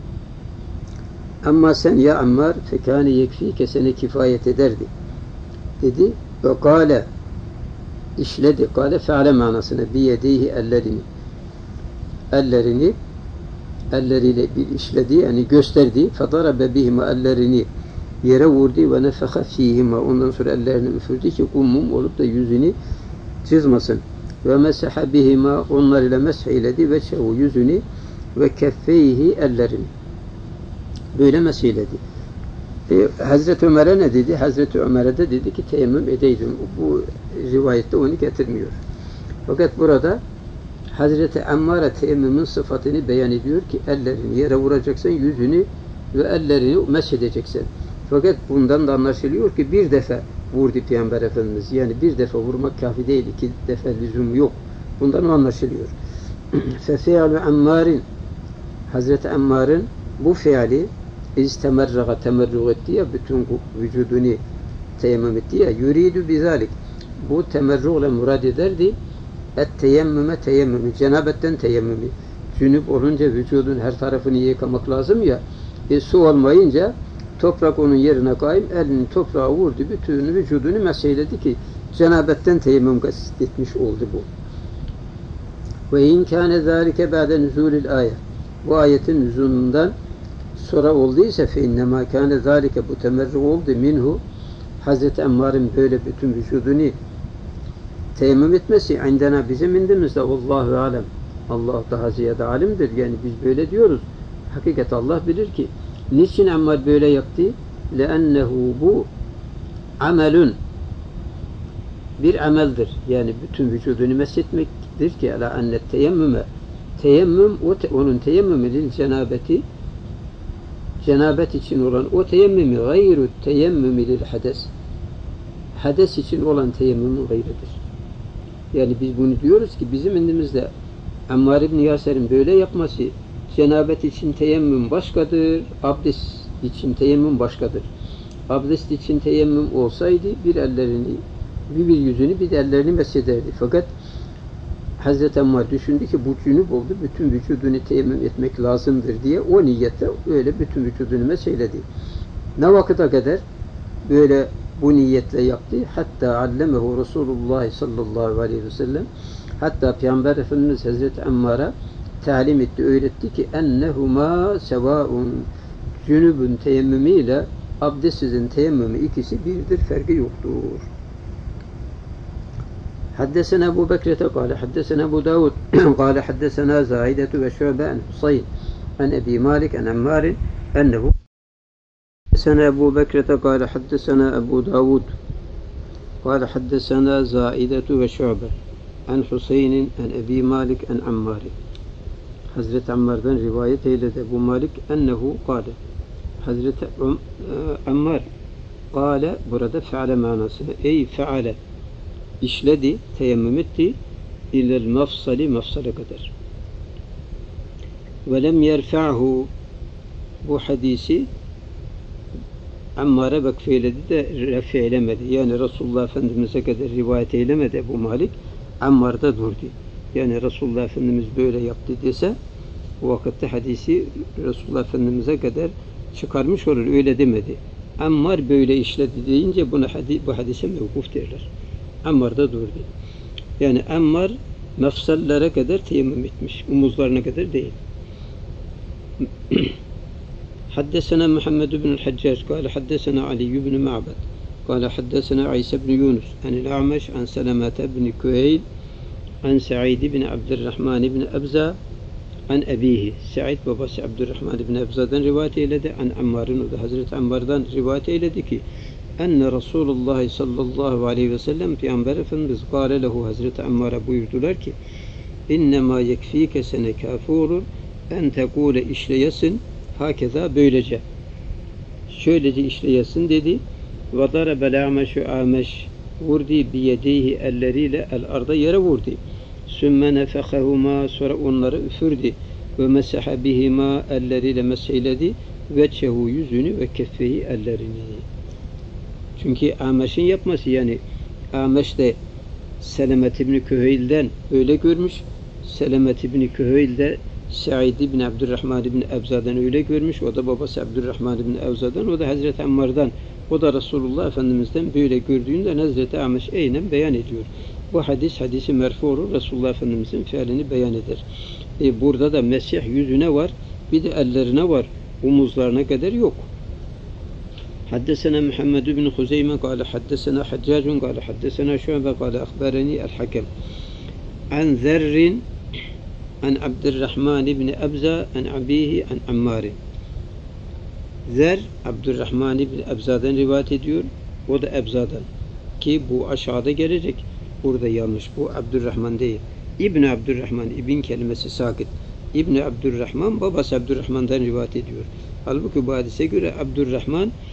ama sen ya Ammar fekâne yekfîke, seni kifayet ederdi dedi. Ve kâle, işledi. Kâle feale manasına biyedeyhi, ellerini ellerini elleriyle bir işledi, yani gösterdi. Fedarabe bihima, ellerini yere vurdu ve nefeha fîhima, ondan sonra ellerini üfürdü ki ummum olup da yüzünü çizmasın. Ve meseha bihima, onlar ile mesh eyledi ve çevu, yüzünü ve keffeyhi, ellerini böyle meseledi. E, Hazreti Ömer'e ne dedi? Hazreti Ömer'e de dedi ki teyemmüm edeydim. Bu rivayette onu getirmiyor. Fakat burada Hazreti Ammar'a teyemmümün sıfatını beyan ediyor ki ellerini yere vuracaksın, yüzünü ve ellerini mesedeceksin. Fakat bundan da anlaşılıyor ki bir defa vurdu Peygamber Efendimiz. Yani bir defa vurmak kafi değil, iki defa lüzum yok. Bundan o anlaşılıyor. Fefe'alu Ammar'in, Hazreti Ammar'ın bu fiili istemerraga temerrug etti ya, bütün vücudunu teyemmüm etti ya, yuridu bizalik, bu temerrugla murad ederdi et teyemmüme teyemmümü, cenabetten teyemmümü. Cünüp olunca vücudun her tarafını yıkamak lazım ya, e, su olmayınca toprak onun yerine kaim, elini toprağa vurdu, bütün vücudunu meseyledi ki cenabetten teyemmüm etmiş oldu bu. Ve in kâne zâlike ba'de nüzûlil ayet, bu ayetin nüzulundan sonra olduysa fe innemâ kâne zâlike, bu temerrug oldu minhu, Hazreti Ammar'ın böyle bütün vücudunu teyemmüm etmesi indena, bizim indimizde, Allahu alem, Allah daha ziyade alimdir. Yani biz böyle diyoruz. Hakikat Allah bilir ki. Niçin Ammar böyle yaptı? لَأَنَّهُ bu amelün, bir ameldir. Yani bütün vücudunu meshetmektir ki ala annet teyemmüme, teyemmüm, o te, onun teyemmümü lil cenabeti, cenabet için olan o teyemmümü gayru teyemmümü lil hades, hades için olan teyemmümün gayridir. Yani biz bunu diyoruz ki bizim indimizde Ammar İbni Yasir'in böyle yapması, cenabet için teyemmüm başkadır, abdest için teyemmüm başkadır. Abdest için teyemmüm olsaydı bir ellerini, bir, bir yüzünü, bir de ellerini mesederdi. Fakat Hazreti Ammar düşündü ki bu cünüp oldu, bütün vücudunu teyemmüm etmek lazımdır diye o niyette öyle bütün vücudunu meseyledi. Ne vakıta kadar böyle bu niyetle yaptı? Hatta allemehu Resulullah sallallahu aleyhi ve sellem, hatta Peygamber Efendimiz Hazreti Ammar'a talim etti, öğretti ki ennehuma sevaun, cünübün teyemmümü ile abdestsizin teyemmümü ikisi birdir, farkı yoktur. Haddesena Ebu Bekir'e kâle, haddesena Ebu Davud kâle, haddesena Zaidetu ve Şu'be en Husayn en Ebi Malik en Ammar'in ennehu haddesena Ebu Bekir'e kâle, haddesena Ebu Davud kâle, haddesena Zaidetu ve Şu'be en Husayn'in en Ebi Malik en Ammar'in. Hazreti Ammar'dan rivayet eyledi Ebu Malik ennehu kâle, Hazreti Ammar kâle, burada feale manasını, ey feale, işledi, teyemmüm etti, ilel mafsali, mafsala kadar. Ve lem yerfa'hu, bu hadisi Ammar'a vakfeyledi de refi eylemedi. Yani Resulullah Efendimiz'e kadar rivayet eylemedi Ebu Malik, Ammar'da durdu. Yani Resulullah Efendimiz böyle yaptı dese, o vakitte hadisi Resulullah Efendimiz'e kadar çıkarmış olur, öyle demedi. Ammar böyle işledi deyince buna hadis, bu hadise mevkuf derler. Ammar'da durdu. Yani Ammar mefsallere kadar teyemmüm etmiş, omuzlarına kadar değil. Haddesena Muhammed ibn Haccac kâle, haddesena Ali ibn Ma'bad kâle, haddesena İsa ibn Yunus anil A'meş an Selamete ibn Kuheyl an Sa'id ibn Abdurrahman ibn Abza an ebihi, Sa'id babası Abdurrahman ibn Abza'dan rivayet eyledi, an Ammar'ın, o da Hazreti Ammar'dan rivayet eyledi ki enne Resulullah sallallahu aleyhi ve sellem, Peygamber Efendimiz kâle lehu, Hazreti Ammar'a buyurdular ki innemâ yekfîke sene kâfûrun en tekûle, işleyesin hakeza, böylece şöylece işleyesin dedi. Ve darabel a'meşu, A'meş vurdu biyedeyhi, elleriyle el arda, yere vurdu. Sümme nefekehuma, sonra onları üfürdü. Ve mesaha bihima, elleriyle meseyledi. Veçehu, yüzünü, ve keffehi, ellerini. Çünkü A'meş'in yapması, yani A'meş de Selamet ibn Küheyl'den öyle görmüş. Selamet ibn Küheyl de Sa'id ibn Abdurrahman ibn Abza'dan öyle görmüş. O da babası Abdurrahman ibn Abza'dan, o da Hazreti Ammar'dan, o da Resulullah Efendimiz'den böyle gördüğünden Hazreti A'meş eynen beyan ediyor. Bu hadis, hadisi merfu olur, Resulullah Efendimiz'in fiilini beyan eder. E burada da mesih yüzüne var, bir de ellerine var, omuzlarına kadar yok. Haddesena Muhammed ibn Huzeyme kâle, haddesena Haccacun kâle, haddesena Şu'be kâle, akhbareni el-Hakem an Zerrin an Abdurrahman ibn Abza an abihi an Ammar'in. Zer, Abdurrahman ibn Abza'dan rivayet ediyor, o da Abza'dan, ki bu aşağıda gelecek, burada yanlış, bu Abdurrahman değil, İbn Abdurrahman, İbn kelimesi sakit, İbn Abdurrahman babası Abdurrahman'dan rivayet ediyor. Halbuki bu hadise göre Abdurrahman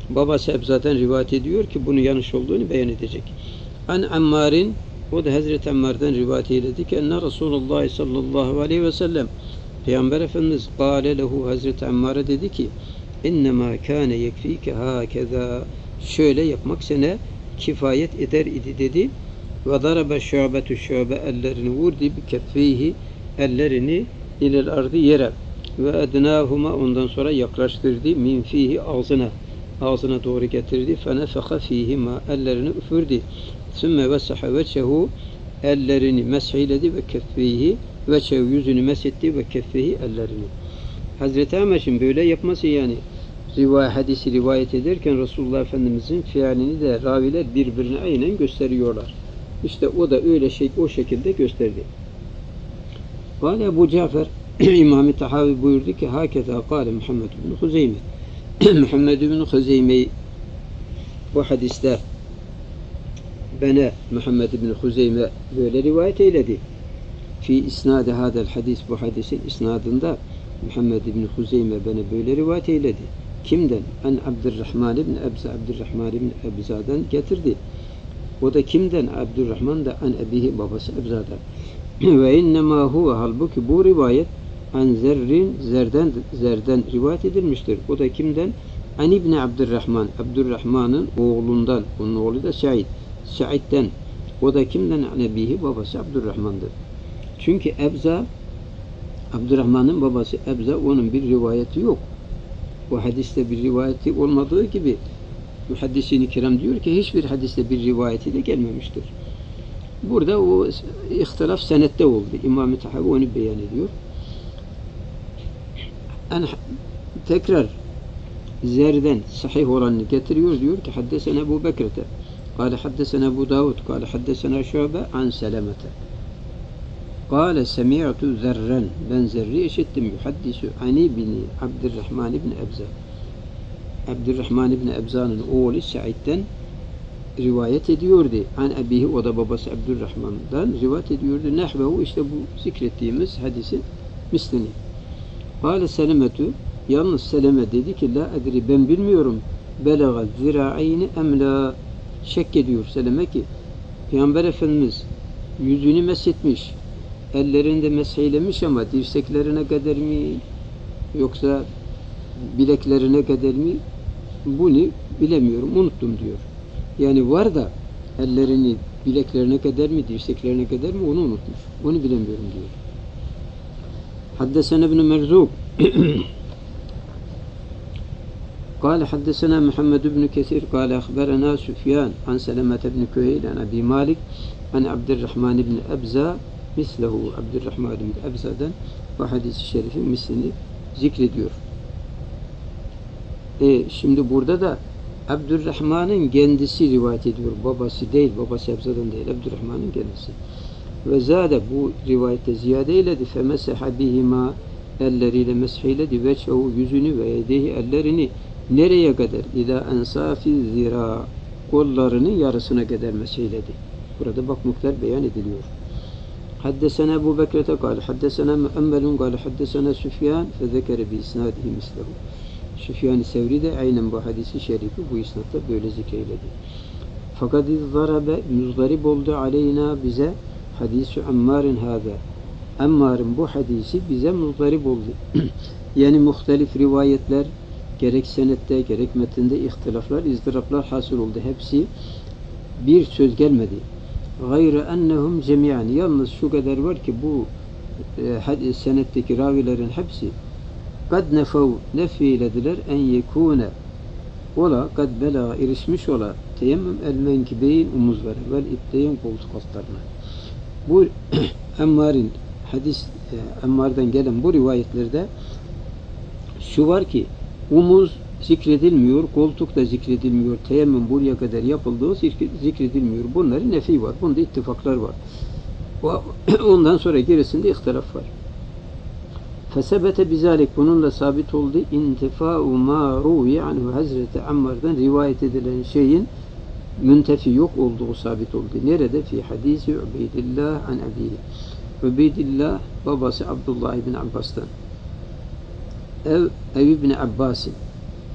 babası Ebza'dan rivayet ediyor ki bunu yanlış olduğunu beyan edecek. An Ammar'in, o da Hazreti Ammar'dan rivayet eyledi ki enne Resulullah sallallahu aleyhi ve sellem, Peygamber Efendimiz kâle lehu, Hazreti Ammar'a dedi ki innemâ kâne yekfîke hâkezâ, şöyle yapmak sana kifayet eder idi dedi. Ve darabe şu'betü şu'be, ellerini vurdu bi keffeyhi, ellerini ilel ardı yere, ve ednâhuma, ondan sonra yaklaştırdı min fihi, ağzına ağzına doğru getirdi. Fenefeha fihima, ellerini üfürdü. Sümme vesaha veçehu, ellerini meshiyledi ve keffeyhi, veçehu, yüzünü mesetti ve keffeyhi, ellerini. Hazreti Ahmet'in böyle yapması, yani rivayet, hadisi rivayet ederken Resulullah Efendimizin fiilini de raviler birbirine aynen gösteriyorlar. İşte o da öyle şey, o şekilde gösterdi. Kâle Ebu Cafer İmam-ı Tahavi buyurdu ki hakeza kâle Muhammed bin Huzeyme. Muhammed bin Huzeyme bu hadiste bana Muhammed bin Huzeyme böyle rivayet eyledi. Fi isnadi hadel hadis, bu hadisin isnadında Muhammed bin Huzeyme bana böyle rivayet eyledi. Kimden? En Abdurrahman bin Ebza, Abdurrahman bin Ebza'dan getirdi. O da kimden? Abdurrahman da an ebihi, babası Ebza'dan. Ve innemâ huve, halbuki bu rivayet an zerrin, zerden, zerden rivayet edilmiştir. O da kimden? An İbni Abdurrahman, Abdurrahman'ın oğlundan, onun oğlu da Said, Said'den. O da kimden? An ebihi, babası Abdurrahman'dır. Çünkü Ebza, Abdurrahman'ın babası Ebza, onun bir rivayeti yok. O hadiste bir rivayeti olmadığı gibi muhaddis-i kiram diyor ki hiçbir hadiste bir rivayeti de gelmemiştir. Burada o ihtilaf senette oldu. İmam-ı Tahavi onu beyan ediyor. En, tekrar zerden sahih olanını getiriyor, diyor ki haddesena Ebu Bekir'te kâle haddesena Ebu Davud kâle haddesena Şu'be an Selemete kâle semi'tu zerren, ben zerri işittim, yuhaddisu ani bini Abdurrahman ibn Ebza, Abdurrahman ibn Ebza'nın oğlu Said'den rivayet ediyordu. An ebihi, o da babası Abdurrahman'dan rivayet ediyordu. Nehvehu, işte bu zikrettiğimiz hadisin mislini. Kâle Selemetu, yalnız Seleme dedi ki la edri, ben bilmiyorum, belaga zira'ayni emla, şek ediyor Seleme ki Peygamber Efendimiz yüzünü meshetmiş, ellerini de mesheylemiş ama dirseklerine kadar mı yoksa bileklerine kadar mı, bunu bilemiyorum, unuttum diyor. Yani var da ellerini bileklerine kadar mı, dirseklerine kadar mı, onu unutmuş. Onu bilemiyorum diyor. Haddesena ibn Merzuk قال حدثنا محمد بن كثير قال أخبرنا سفيان عن سلمة بن كهيل عن أبي مالك عن عبد الرحمن بن أبزة mislehu, Abdurrahman bin Ebza'dan bu hadis-i şerifin mislini zikrediyor. E, şimdi burada da Abdurrahman'ın kendisi rivayet ediyor. Babası değil, babası Ebza'dan değil, Abdurrahman'ın kendisi. Ve zade, bu rivayette ziyade eyledi. Femeseha bihima, elleriyle mesheyledi. Veçehu, yüzünü ve yedehi, ellerini nereye kadar? İlâ ensafi zira, kollarının yarısına kadar mesheyledi. Burada bak miktar beyan ediliyor. Haddesena Ebu Bekir'te kâle, haddesena Müemmelun kâle, haddesena Süfyan fezekere bi isnadihi mislehu. Süfyan-ı Sevri de aynen bu hadisi şerifi bu isnatta böyle zikreyledi. Fakat izzarabe, müzdarib oldu aleyna, bize hadis-i Ammar'ın hâzâ. Ammar'ın bu hadisi bize müzdarib oldu. Yani muhtelif rivayetler, gerek senette gerek metinde ihtilaflar, izdıraplar hasıl oldu. Hepsi bir söz gelmedi. Gayrı ennehum cemiyan, yalnız şu kadar var ki bu e, senetteki ravilerin hepsi kad nefev, nefiylediler en yekûne ola, kad bela, erişmiş ola teyemmüm el menkibeyn, omuzları vel ipteyn, koltuk altlarına. Bu Ammar'ın hadis, e, Ammar'dan gelen bu rivayetlerde şu var ki omuz zikredilmiyor, koltuk da zikredilmiyor, teyemmüm buraya kadar yapıldığı zikredilmiyor. Bunların nefi var, bunda ittifaklar var. Ondan sonra gerisinde ihtilaf var. Fesebete bizalik, bununla sabit oldu. İntifa'u ma ruhi anhu, Hazreti Ammar'dan rivayet edilen şeyin müntefi yok olduğu sabit oldu. Nerede? Fi hadisi Ubeydillah an abihi. Ubeydillah babası Abdullah ibn Abbas'tan. Ev, ev ibn Abbas'ın.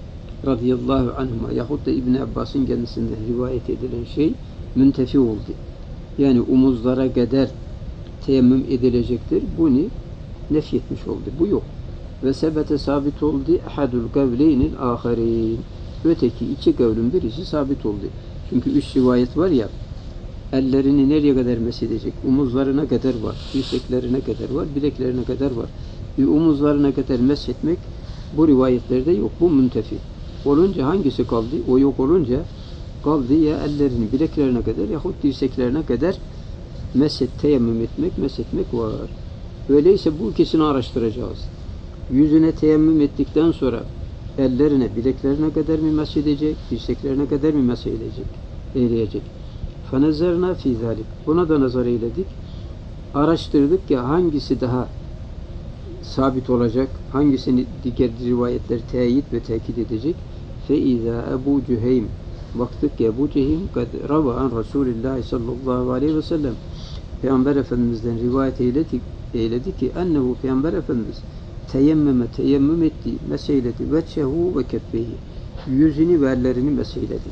radıyallahu anhuma yahut da İbn Abbas'ın kendisinden rivayet edilen şey müntefi oldu. Yani omuzlara kadar teyemmüm edilecektir. Bunu nefyetmiş oldu. Bu yok. Ve sebete sabit oldu. Ahadul kavleynil aharin. Öteki iki kavlin birisi sabit oldu. Çünkü üç rivayet var ya, ellerini nereye kadar mesedecek? Omuzlarına kadar var. Dirseklerine kadar var. Bileklerine kadar var. Bir omuzlarına kadar meshetmek bu rivayetlerde yok. Bu müntefi. Olunca hangisi kaldı? O yok olunca kaldı ya ellerini bileklerine kadar yahut dirseklerine kadar meshet, teyemmüm etmek, meshetmek var. Öyleyse bu ikisini araştıracağız. Yüzüne teyemmüm ettikten sonra ellerine, bileklerine kadar mı mesedecek, dirseklerine kadar mı mesedecek, eyleyecek? فَنَزَرْنَا فِي ذَٰلِكَ Buna da nazar eyledik. Araştırdık ki hangisi daha sabit olacak, hangisini diğer rivayetler teyit ve tekit edecek. فَاِذَا Ebu Cüheym baktık ki Ebu Cüheym kad rava an Resulullah sallallahu aleyhi ve sellem Peygamber Efendimiz'den rivayet eyledi, eyledi ki ennehu Peygamber Efendimiz teyemmeme teyemmüm etti, meseyledi veçhehu ve keffeyhi yüzünü ve ellerini meseyledi.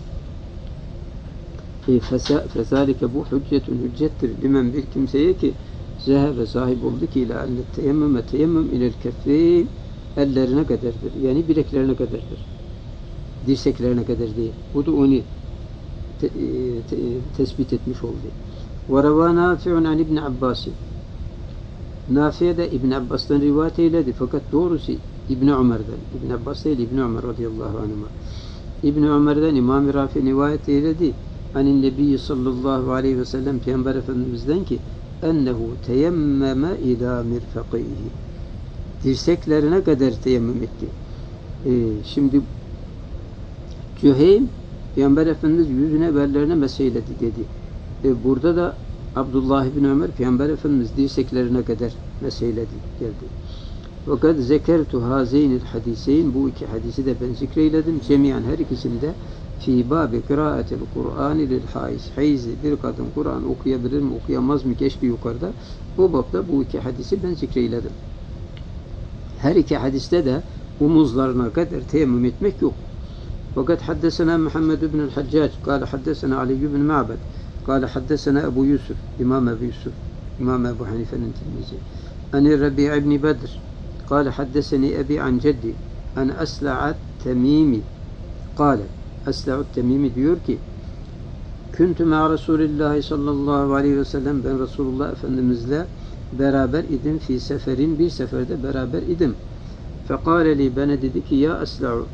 Fezalike bu hüccetun hüccettir limen bir kimseye ki zehebe sahip oldu ki ila enne teyemmüme teyemmüm ilel keffeyn ellerine kadardır. Yani bileklerine kadardır. Dirseklerine kadar değil. Bu da onu te, te, tespit etmiş oldu. Ve reva Nafi'un an İbn Abbas. Nafi'ye de İbn Abbas'tan rivayet eyledi. Fakat doğrusu İbn Ömer'den. İbn Abbas değil, İbn Ömer radıyallahu anhuma. İbn Ömer'den İmam-ı Rafi rivayet eyledi. Anin Nebi sallallahu aleyhi ve sellem Peygamber Efendimiz'den ki ennehu teyemmeme ila mirfaqihi. Dirseklerine kadar teyemmüm etti. Ee, şimdi Cüheym Peygamber Efendimiz yüzüne ve ellerine meseyledi dedi. E, burada da Abdullah bin Ömer Peygamber Efendimiz dirseklerine kadar meseyledi geldi. Fakat zekertu hazeynil hadiseyn bu iki hadisi de ben zikreyledim. Cemiyen her ikisinde fi babi kıraatil Kur'an lil haiz. Hayzi bir kadın Kur'an okuyabilir mi okuyamaz mı geçti yukarıda. Bu babda bu iki hadisi ben zikreyledim. Her iki hadiste de omuzlarına kadar teyemmüm etmek yok. وقد حدثنا محمد بن الحجاج قال حدثنا علي بن معبد قال حدثنا أبو يوسف إمام أبو يوسف إمام أبو حنيفة الترمذي عن الربيع بن بدر قال حدثني أبي عن جدي أن أسلع التميمي قال أسلع التميمي diyor ki كنت مع رسول الله صلى الله عليه وسلم ben Resulullah Efendimizle beraber idim fi seferin bir seferde beraber idim. فقال لي bana dedi ki ya Asla'u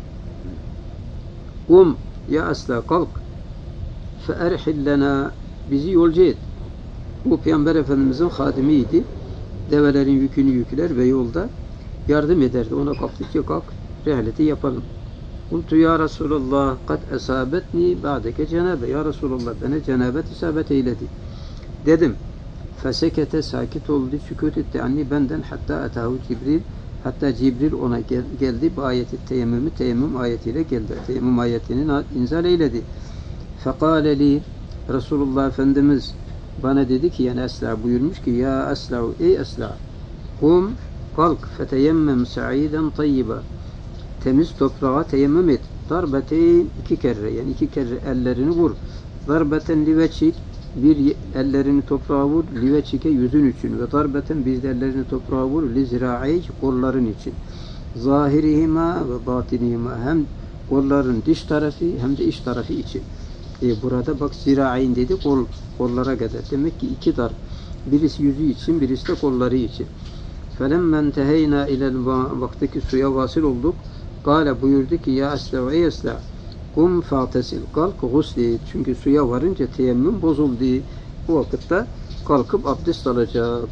Kum ya asla kalk feerhil lena bizi yolcu et. Bu Peygamber Efendimizin hadimiydi. Develerin yükünü yükler ve yolda yardım ederdi. Ona kalktıkça kalk rehleti yapalım. Kultu ya Resulallah kad esabetni ba'deke cenabe. Ya Resulallah bana cenabet isabet eyledi. Dedim. Fesekete sakit oldu. Sükut etti anni benden hatta atahu Cibril. Hatta Cibril ona gel, geldi. Bu ayeti teyemmümü teyemmüm ayetiyle geldi. Teyemmüm ayetinin inzal eyledi. Fekale li Resulullah Efendimiz bana dedi ki yani Esla buyurmuş ki ya Esla ey Esla kum kalk feteyemmem sa'iden tayyiba temiz toprağa teyemmüm et. Darbeteyn iki kere yani iki kere ellerini vur. Darbeten liveçik bir ellerini toprağa vur liveçike yüzün için ve darbeten bir de ellerini toprağa vur li zira'ey kolların için. Zahirihima ve batinihima hem kolların dış tarafı hem de iç tarafı için. E burada bak zira'eyn dedi kol kollara kadar. Demek ki iki dar. Birisi yüzü için, birisi de kolları için. Felemmen teheyna ilel vaktaki suya vasıl olduk. Kale buyurdu ki ya Esla ey Esla kum fa'tesil kalk gusli çünkü suya varınca teyemmüm bozuldu. Bu vakitte kalkıp abdest alacak.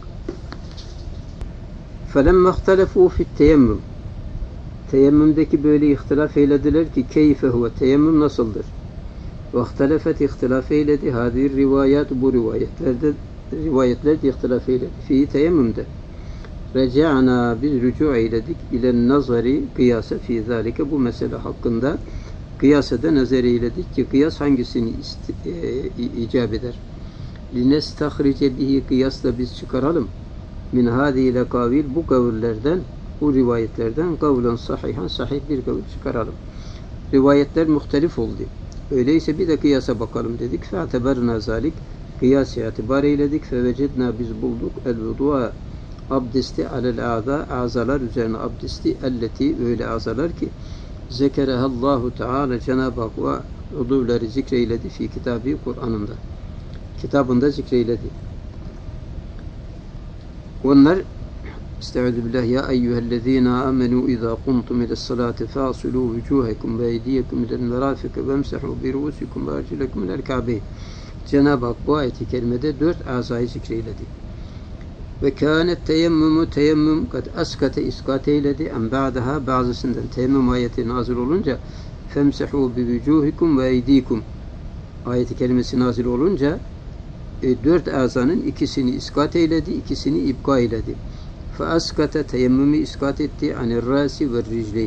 Felemme ihtelefu fit teyemmüm teyemmümdeki böyle ihtilaf eylediler ki keyfe huve teyemmüm nasıldır? Ve ihtilafet ihtilaf eyledi hadir rivayet bu rivayetlerde rivayetlerde ihtilaf eyledi fi teyemmümde. Reca'na biz rücu eyledik ile nazari kıyasa fi zalike bu mesele hakkında kıyasada nazar eyledik ki kıyas hangisini e, icap eder? Linestahrice bihi kıyasla biz çıkaralım min hadiyle kavil bu kavullerden bu rivayetlerden kavlen sahihan sahih bir kavul çıkaralım. rivayetler muhtelif oldu. Öyleyse bir de kıyasa bakalım dedik. Fe'teberna zalik. Kıyas itibar eyledik. Fevecedna biz bulduk. El-vudu'a abdesti alel a'za. Azalar üzerine abdesti. Elleti öyle azalar ki zekerehallahu teala Cenab-ı Hak ve uduvları zikreyledi fi kitabı Kur'an'ında. Kitabında zikreyledi. Onlar Estaizu billah ya eyyühellezine amenu izâ kumtum ile's-salâti fâsilû vücûhekum ve eydiyekum ilel-merâfike vemsehû bi rûsikum ve arcilekum ilel-kâbeyn. Cenab-ı Hak bu ayet-i kerimede dört azayı zikreyledi. Ve kânet teyemmümü teyemmüm kad askate iskat eyledi en ba'daha bazısından teyemmüm ayeti nazil olunca femsehû bi vücûhikum ve eydikum ayet-i kerimesi nazil olunca e, dört azanın ikisini iskat eyledi, ikisini ibka eyledi. Fe askate teyemmümü iskat etti anir râsi ve ricleyn.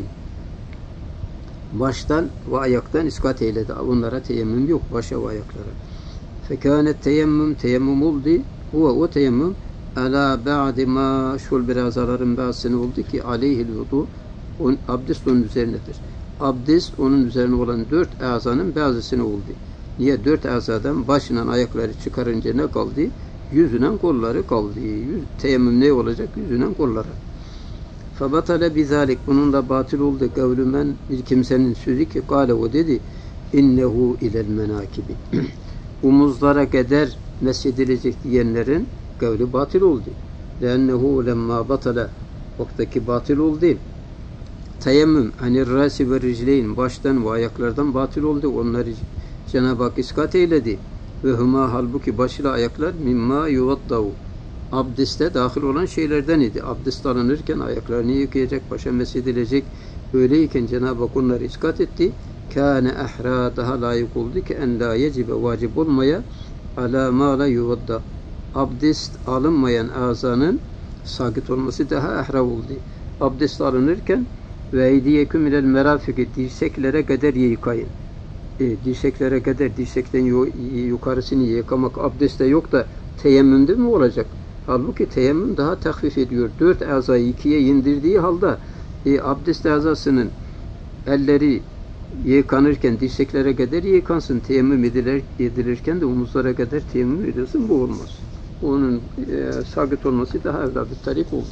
Baştan ve ayaktan iskat eyledi. Onlara teyemmüm yok, başa ve ayaklara. Fekânet teyemmüm teyemmüm oldu. Huve o teyemmüm ala ba'di ma şul bir azaların bazısını oldu ki aleyhil vudu on, abdest onun üzerinedir. Abdest onun üzerine olan dört azanın bazısını oldu. Niye? Dört azadan başından ayakları çıkarınca ne kaldı? Yüzünen kolları kaldı. Yüz, teyemmüm ne olacak? Yüzünen kolları. Febatale bizalik. Bununla batıl oldu. Kavlümen bir kimsenin sözü ki kâle o dedi innehu ilel menakibi. Omuzlara kadar mesedilecek diyenlerin kavli batıl oldu. Lennehu lemma batala. Oktaki batıl oldu. Teyemmüm anir rasi ve ricleyn baştan ve ayaklardan batıl oldu. Onları Cenab-ı Hak iskat eyledi. Ve huma halbuki başla ayaklar mimma yuvaddau. Abdeste dahil olan şeylerden idi. Abdest alınırken ayaklarını yıkayacak, başa mesedilecek. Öyleyken Cenab-ı Hak onları iskat etti. Kâne ehra daha layık oldu ki en la yecibe vacip olmaya ala ma la yuvadda. Abdest alınmayan azanın sakit olması daha ehra oldu. Abdest alınırken ve eydiyeküm ilel merafiki dirseklere kadar yıkayın. E, dirseklere kadar dirsekten yukarısını yıkamak abdestte yok da teyemmümde mi olacak? Halbuki teyemmüm daha tahfif ediyor. Dört azayı ikiye indirdiği halde e, abdest azasının elleri yıkanırken dirseklere kadar yıkansın. Teyemmüm edilir, edilirken de omuzlara kadar teyemmüm edilsin. Bu olmaz. Onun e, sabit olması daha evladı tarik oldu.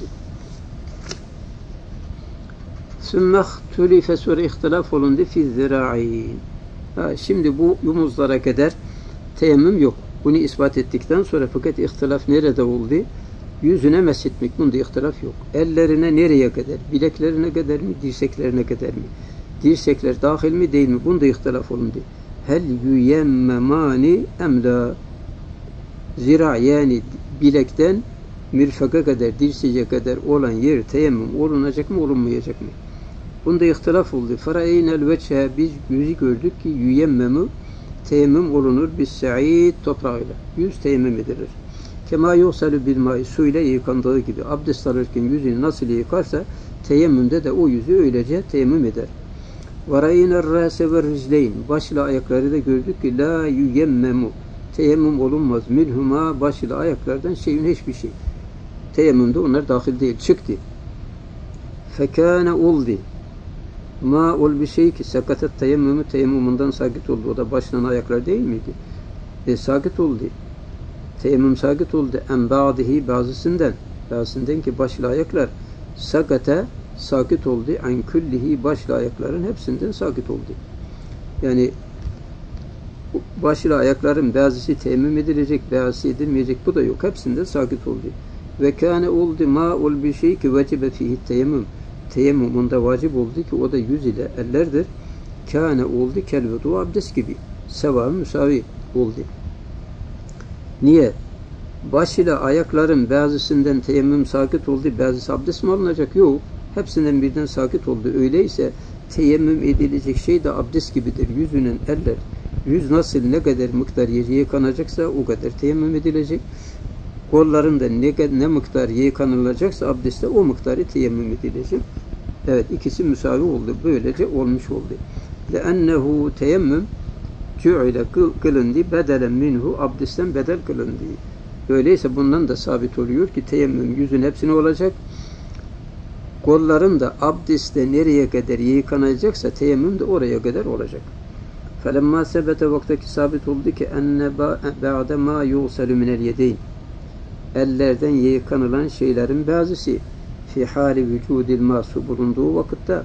Sümmeh tülife sonra ihtilaf olundu fi zira'in. Ha, şimdi bu omuzlara kadar teyemmüm yok. Bunu ispat ettikten sonra fakat ihtilaf nerede oldu? Yüzüne meshetmek. Bunda ihtilaf yok. Ellerine nereye kadar? Bileklerine kadar mı? Dirseklerine kadar mı? Dirsekler dahil mi değil mi? Bunda ihtilaf olundu. Hel yüyemmemani emla zira yani bilekten mirfaka kadar, dirseğe kadar olan yer teyemmüm olunacak mı, olunmayacak mı? Bunda ihtilaf oldu. Faraynel veçhe biz yüzü gördük ki yüyemmemü teyemmüm olunur bis sa'id toprağıyla. Yüz teyemmüm edilir. Kema yoksalu bil mai suyla yıkandığı gibi abdest alırken yüzünü nasıl yıkarsa teyemmümde de o yüzü öylece teyemmüm eder. Varaynel rase ve ricleyn başla ayakları da gördük ki la yüyemmemu teyemmüm olunmaz. Minhuma başla ayaklardan şeyin hiçbir şey. Teyemmümde onlar dahil değil. Çıktı. Fekâne oldu. Ma ol bir şey ki sakatet teyemmümü teyemmümünden sakit oldu. O da başından ayaklar değil miydi? E, sakit oldu. Teyemmüm sakit oldu. En ba'dihi bazısından. Bazısından ki başlı ayaklar sakate sakit oldu. En küllihi başlı ayakların hepsinden sakit oldu. Yani başlı ayakların bazısı teyemmüm edilecek, bazısı edilmeyecek. Bu da yok. Hepsinden sakit oldu. Ve kâne oldu ma ol bir şey ki vecibe fihi teyemmüm. Teyemmümünde vacip oldu ki o da yüz ile ellerdir. Kâne oldu kelvedu abdest gibi. Seva müsavi oldu. Niye? Baş ile ayakların bazısından teyemmüm sakit oldu. Bazısı abdest mi alınacak? Yok. Hepsinden birden sakit oldu. Öyleyse teyemmüm edilecek şey de abdest gibidir. Yüzünün eller. Yüz nasıl ne kadar miktar yeri yıkanacaksa o kadar teyemmüm edilecek. Kollarında ne, ne miktar yıkanılacaksa abdestte o miktarı teyemmüm edilecek. Evet, ikisi müsavi oldu. Böylece olmuş oldu. لَاَنَّهُ teyemmüm cü'ile kılındı. Bedelen minhu abdestten bedel kılındı. Öyleyse bundan da sabit oluyor ki teyemmüm yüzün hepsine olacak. Kolların da abdestte nereye kadar yıkanacaksa teyemmüm de oraya kadar olacak. فَلَمَّا sebete vaktaki sabit oldu ki enne ba'de ma yusalu minel yedeyn. Ellerden yıkanılan şeylerin bazısı fi hali vücudil ma su bulunduğu vakitte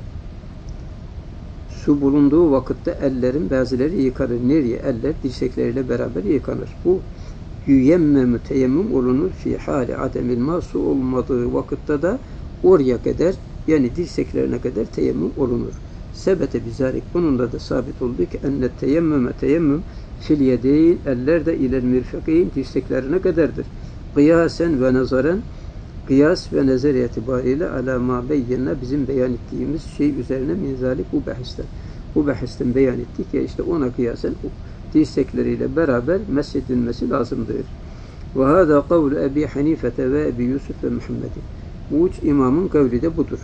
su bulunduğu vakitte ellerin bazıları yıkanır. Nereye? Eller dirsekleriyle beraber yıkanır. Bu yüyemmemü teyemmüm olunur fi hali ademil ma su olmadığı vakitte de oraya kadar yani dirseklerine kadar teyemmüm olunur. Sebete bizalik bununla da sabit oldu ki enne teyemmüme teyemmüm fil yedeyn ellerde ilel mirfekeyn dirseklerine kadardır. Kıyasen ve nazaren kıyas ve nazar itibariyle ala ma beyyene bizim beyan ettiğimiz şey üzerine minzalik bu bahisten. Bu bahisten beyan ettik ya işte ona kıyasen dirsekleriyle beraber mesedilmesi lazımdır. Ve hâdâ kavlu Ebi Hanifete ve Ebi Yusuf ve Muhammed'in. Bu üç imamın kavli de budur.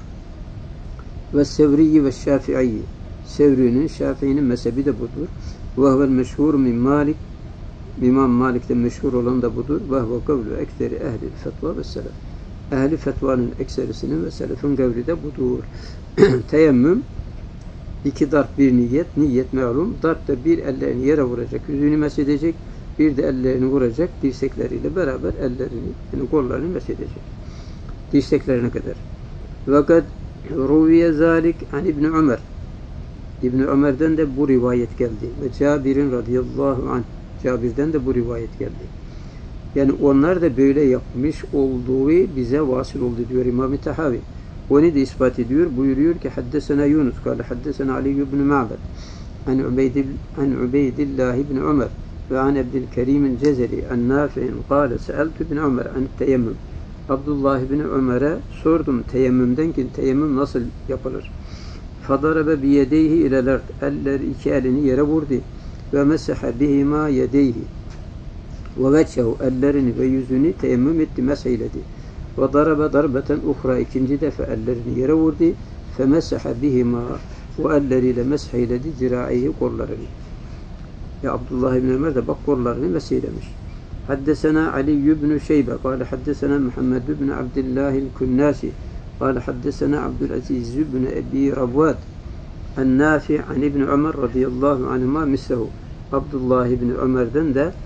Ve Sevriyi ve Şafi'i. Sevri'nin, Şafii'nin mezhebi de budur. Ve huvel meşhur min Malik. İmam Malik'te meşhur olan da budur. Ve huve kavlu ekseri ehli fetva ve selef. Ehli fetvanın ekserisinin ve selefin kavli de budur. Teyemmüm iki darp bir niyet. Niyet malum. Darp da bir ellerini yere vuracak. Yüzünü mesedecek. Bir de ellerini vuracak. Dirsekleriyle beraber ellerini, yani kollarını mesedecek. Dirseklerine kadar. Fakat ruviye zalik an İbn Ömer. İbn Ömer'den de bu rivayet geldi. Ve Cabir'in radıyallahu anh. Cabir'den de bu rivayet geldi. Yani onlar da böyle yapmış olduğu bize vasıl oldu diyor İmam-ı Tahavi. Onu da ispat ediyor. Buyuruyor ki haddesena Yunus. Kale haddesena Ali ibn Ma'bed. An Ubeydillah ibn Ömer. Ve an Abdülkerim el-Cezeri. An Nafi'in kâle seeltü ibn Ömer an teyemmüm. Abdullah ibn Ömer'e sordum teyemmümden ki teyemmüm nasıl yapılır? Fadarabe biyedeyhi ilelert. Eller iki elini yere vurdu. Ve mesaha bihima yedeyhi. Ve veçehu ellerini ve yüzünü teyemmüm etti, meseyledi. Ve darabe darbeten uhra ikinci defa ellerini yere vurdu. Fe mesaha bihima o elleriyle mesheyledi ziraihi kollarını. Ya Abdullah ibn Ömer de bak kollarını meseylemiş. Haddesena Ali ibn Şeybe kâle haddesena Muhammed ibn Abdullah el-Kunnasi kâle haddesena Abdülaziz ibn Ebi Rabvat en-Nafi an İbn Ömer radıyallahu anhuma mislehu. Abdullah ibn Ömer'den de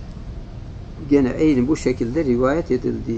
gene aynı bu şekilde rivayet edildi.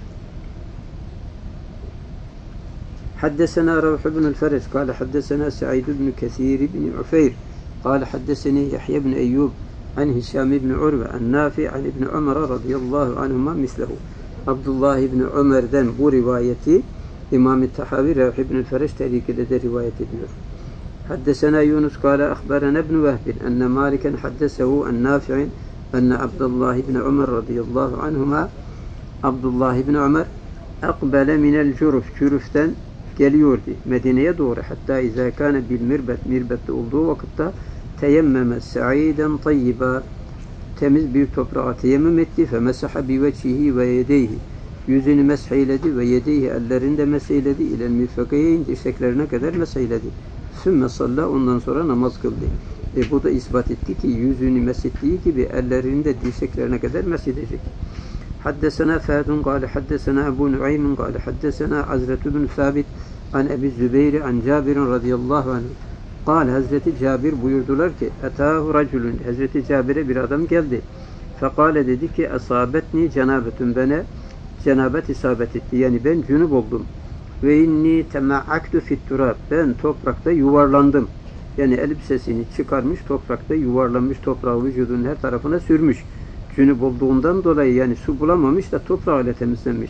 Haddesena Ravh ibn el-Feres kâle haddesena Sa'id ibn Kesir ibn Ufeyr kâle haddeseni Yahya ibn Eyyub an Hişam ibn Urve en-Nafi an İbn Ömer radıyallahu anhuma mislehu. Abdullah ibn Ömer'den bu rivayeti İmam-ı Tahavi Ravh ibn el-Feres terikinde de rivayet ediyor. Haddesena Yunus kâle ahbarana ibn Vehbin enne Maliken haddesehu en-Nafi'in enne Abdullah ibn Ömer radıyallahu anhuma Abdullah ibn Ömer akbele minel cüruf cüruften geliyordu Medine'ye doğru hatta izâ kâne bil mirbet mirbette olduğu vakitte teyemmeme sa'iden tayyiba temiz bir toprağa teyemmüm etti fe mesaha bi vecihi ve yedeyhi yüzünü mesheyledi ve yedeyhi ellerinde mesheyledi ilel mirfekeyn dirseklerine kadar mesheyledi. Sümme salla ondan sonra namaz kıldı. E bu da ispat etti ki yüzünü meshettiği gibi ellerini de dirseklerine kadar mesedecek. Haddesena Fadun kâle haddesena Ebu Nu'aymin kâle haddesena Hazreti bin Sabit an Ebi Zübeyri an Cabir'in radıyallahu anh. Kâle Hazreti Cabir buyurdular ki etâhu raculun Hazreti Cabir'e bir adam geldi. Fekâle dedi ki asabetni cenabetun bana cenabet isabet etti. Yani ben cünüp oldum. Ve inni tema'aktu fit turab. Ben toprakta yuvarlandım. Yani elbisesini çıkarmış, toprakta yuvarlanmış, toprağı vücudunun her tarafına sürmüş. Cünüp olduğundan dolayı yani su bulamamış da toprağıyla temizlenmiş.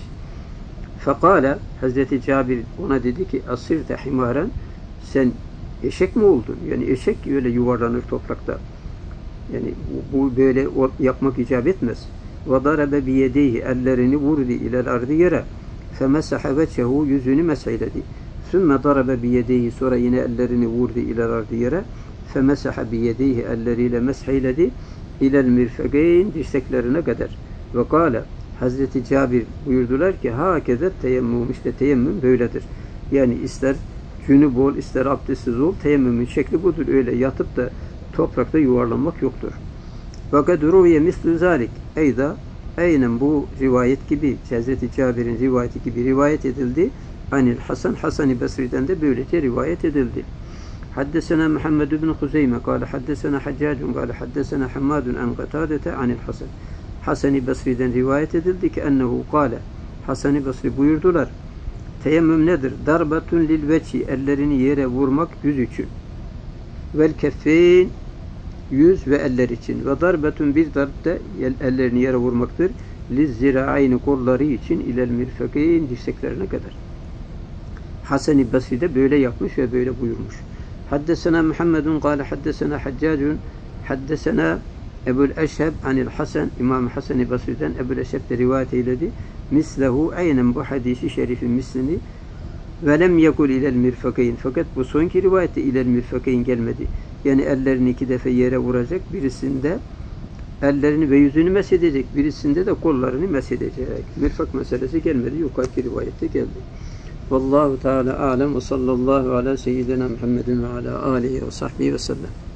Fekâle Hazreti Cabir ona dedi ki asirte himaren sen eşek mi oldun? Yani eşek öyle yuvarlanır toprakta. Yani bu, bu böyle yapmak icap etmez. Ve darabe biyedeyhi ellerini vurdu ilel ardı yere. Femesaha veçehu yüzünü meseyledi. Sümme darabe biyedeyhi sonra yine ellerini vurdu ilel ardı yere. Femesaha biyedeyhi elleriyle mesheyledi. İlel mirfegeyn dirseklerine kadar. Ve kâle Hazreti Cabir buyurdular ki hakeze teyemmüm işte teyemmüm böyledir. Yani ister cünüp ol ister abdestsiz ol teyemmümün şekli budur. Öyle yatıp da toprakta yuvarlanmak yoktur. Fakat ruviye mislu zalik. Eyda aynen bu rivayet gibi Hazreti Cabir'in rivayeti gibi rivayet edildi. anil Hasan, Hasan-ı Basri'den de böylece rivayet edildi. Haddesena Muhammed ibn Huzeyme kâle haddesena Haccacun kâle haddesena Hammadun an Gatadete anil Hasan. Hasan-ı Basri'den rivayet edildi ki ennehu kâle, Hasan-ı Basri buyurdular. Teyemmüm nedir? Darbatun lil veçhi, ellerini yere vurmak yüz için. Vel keffeyn, yüz ve eller için. Ve darbetun, bir darb de ellerini yere vurmaktır. Liz zira'ayni, kolları için, ilel mirfekeyn, dirseklerine kadar. Hasan-ı Basri de böyle yapmış ve böyle buyurmuş. Haddesena Muhammedun kâle haddesena Haccacun haddesena Ebul Eşheb anil Hasan, İmam Hasan-ı Basri'den Ebul Eşheb de rivayet eyledi. Mislehu, aynen bu hadisi şerifin mislini ve lem yekul ilel mirfekeyn, fakat bu sonki rivayette ilel mirfekeyn gelmedi. Yani ellerini iki defa yere vuracak, birisinde ellerini ve yüzünü mesedecek, birisinde de kollarını mesedecek. Mirfak meselesi gelmedi, yukarıki rivayette geldi. Vallahu Teala alem ve sallallahu ala seyyidina Muhammedin ve ala alihi ve sahbihi ve sellem.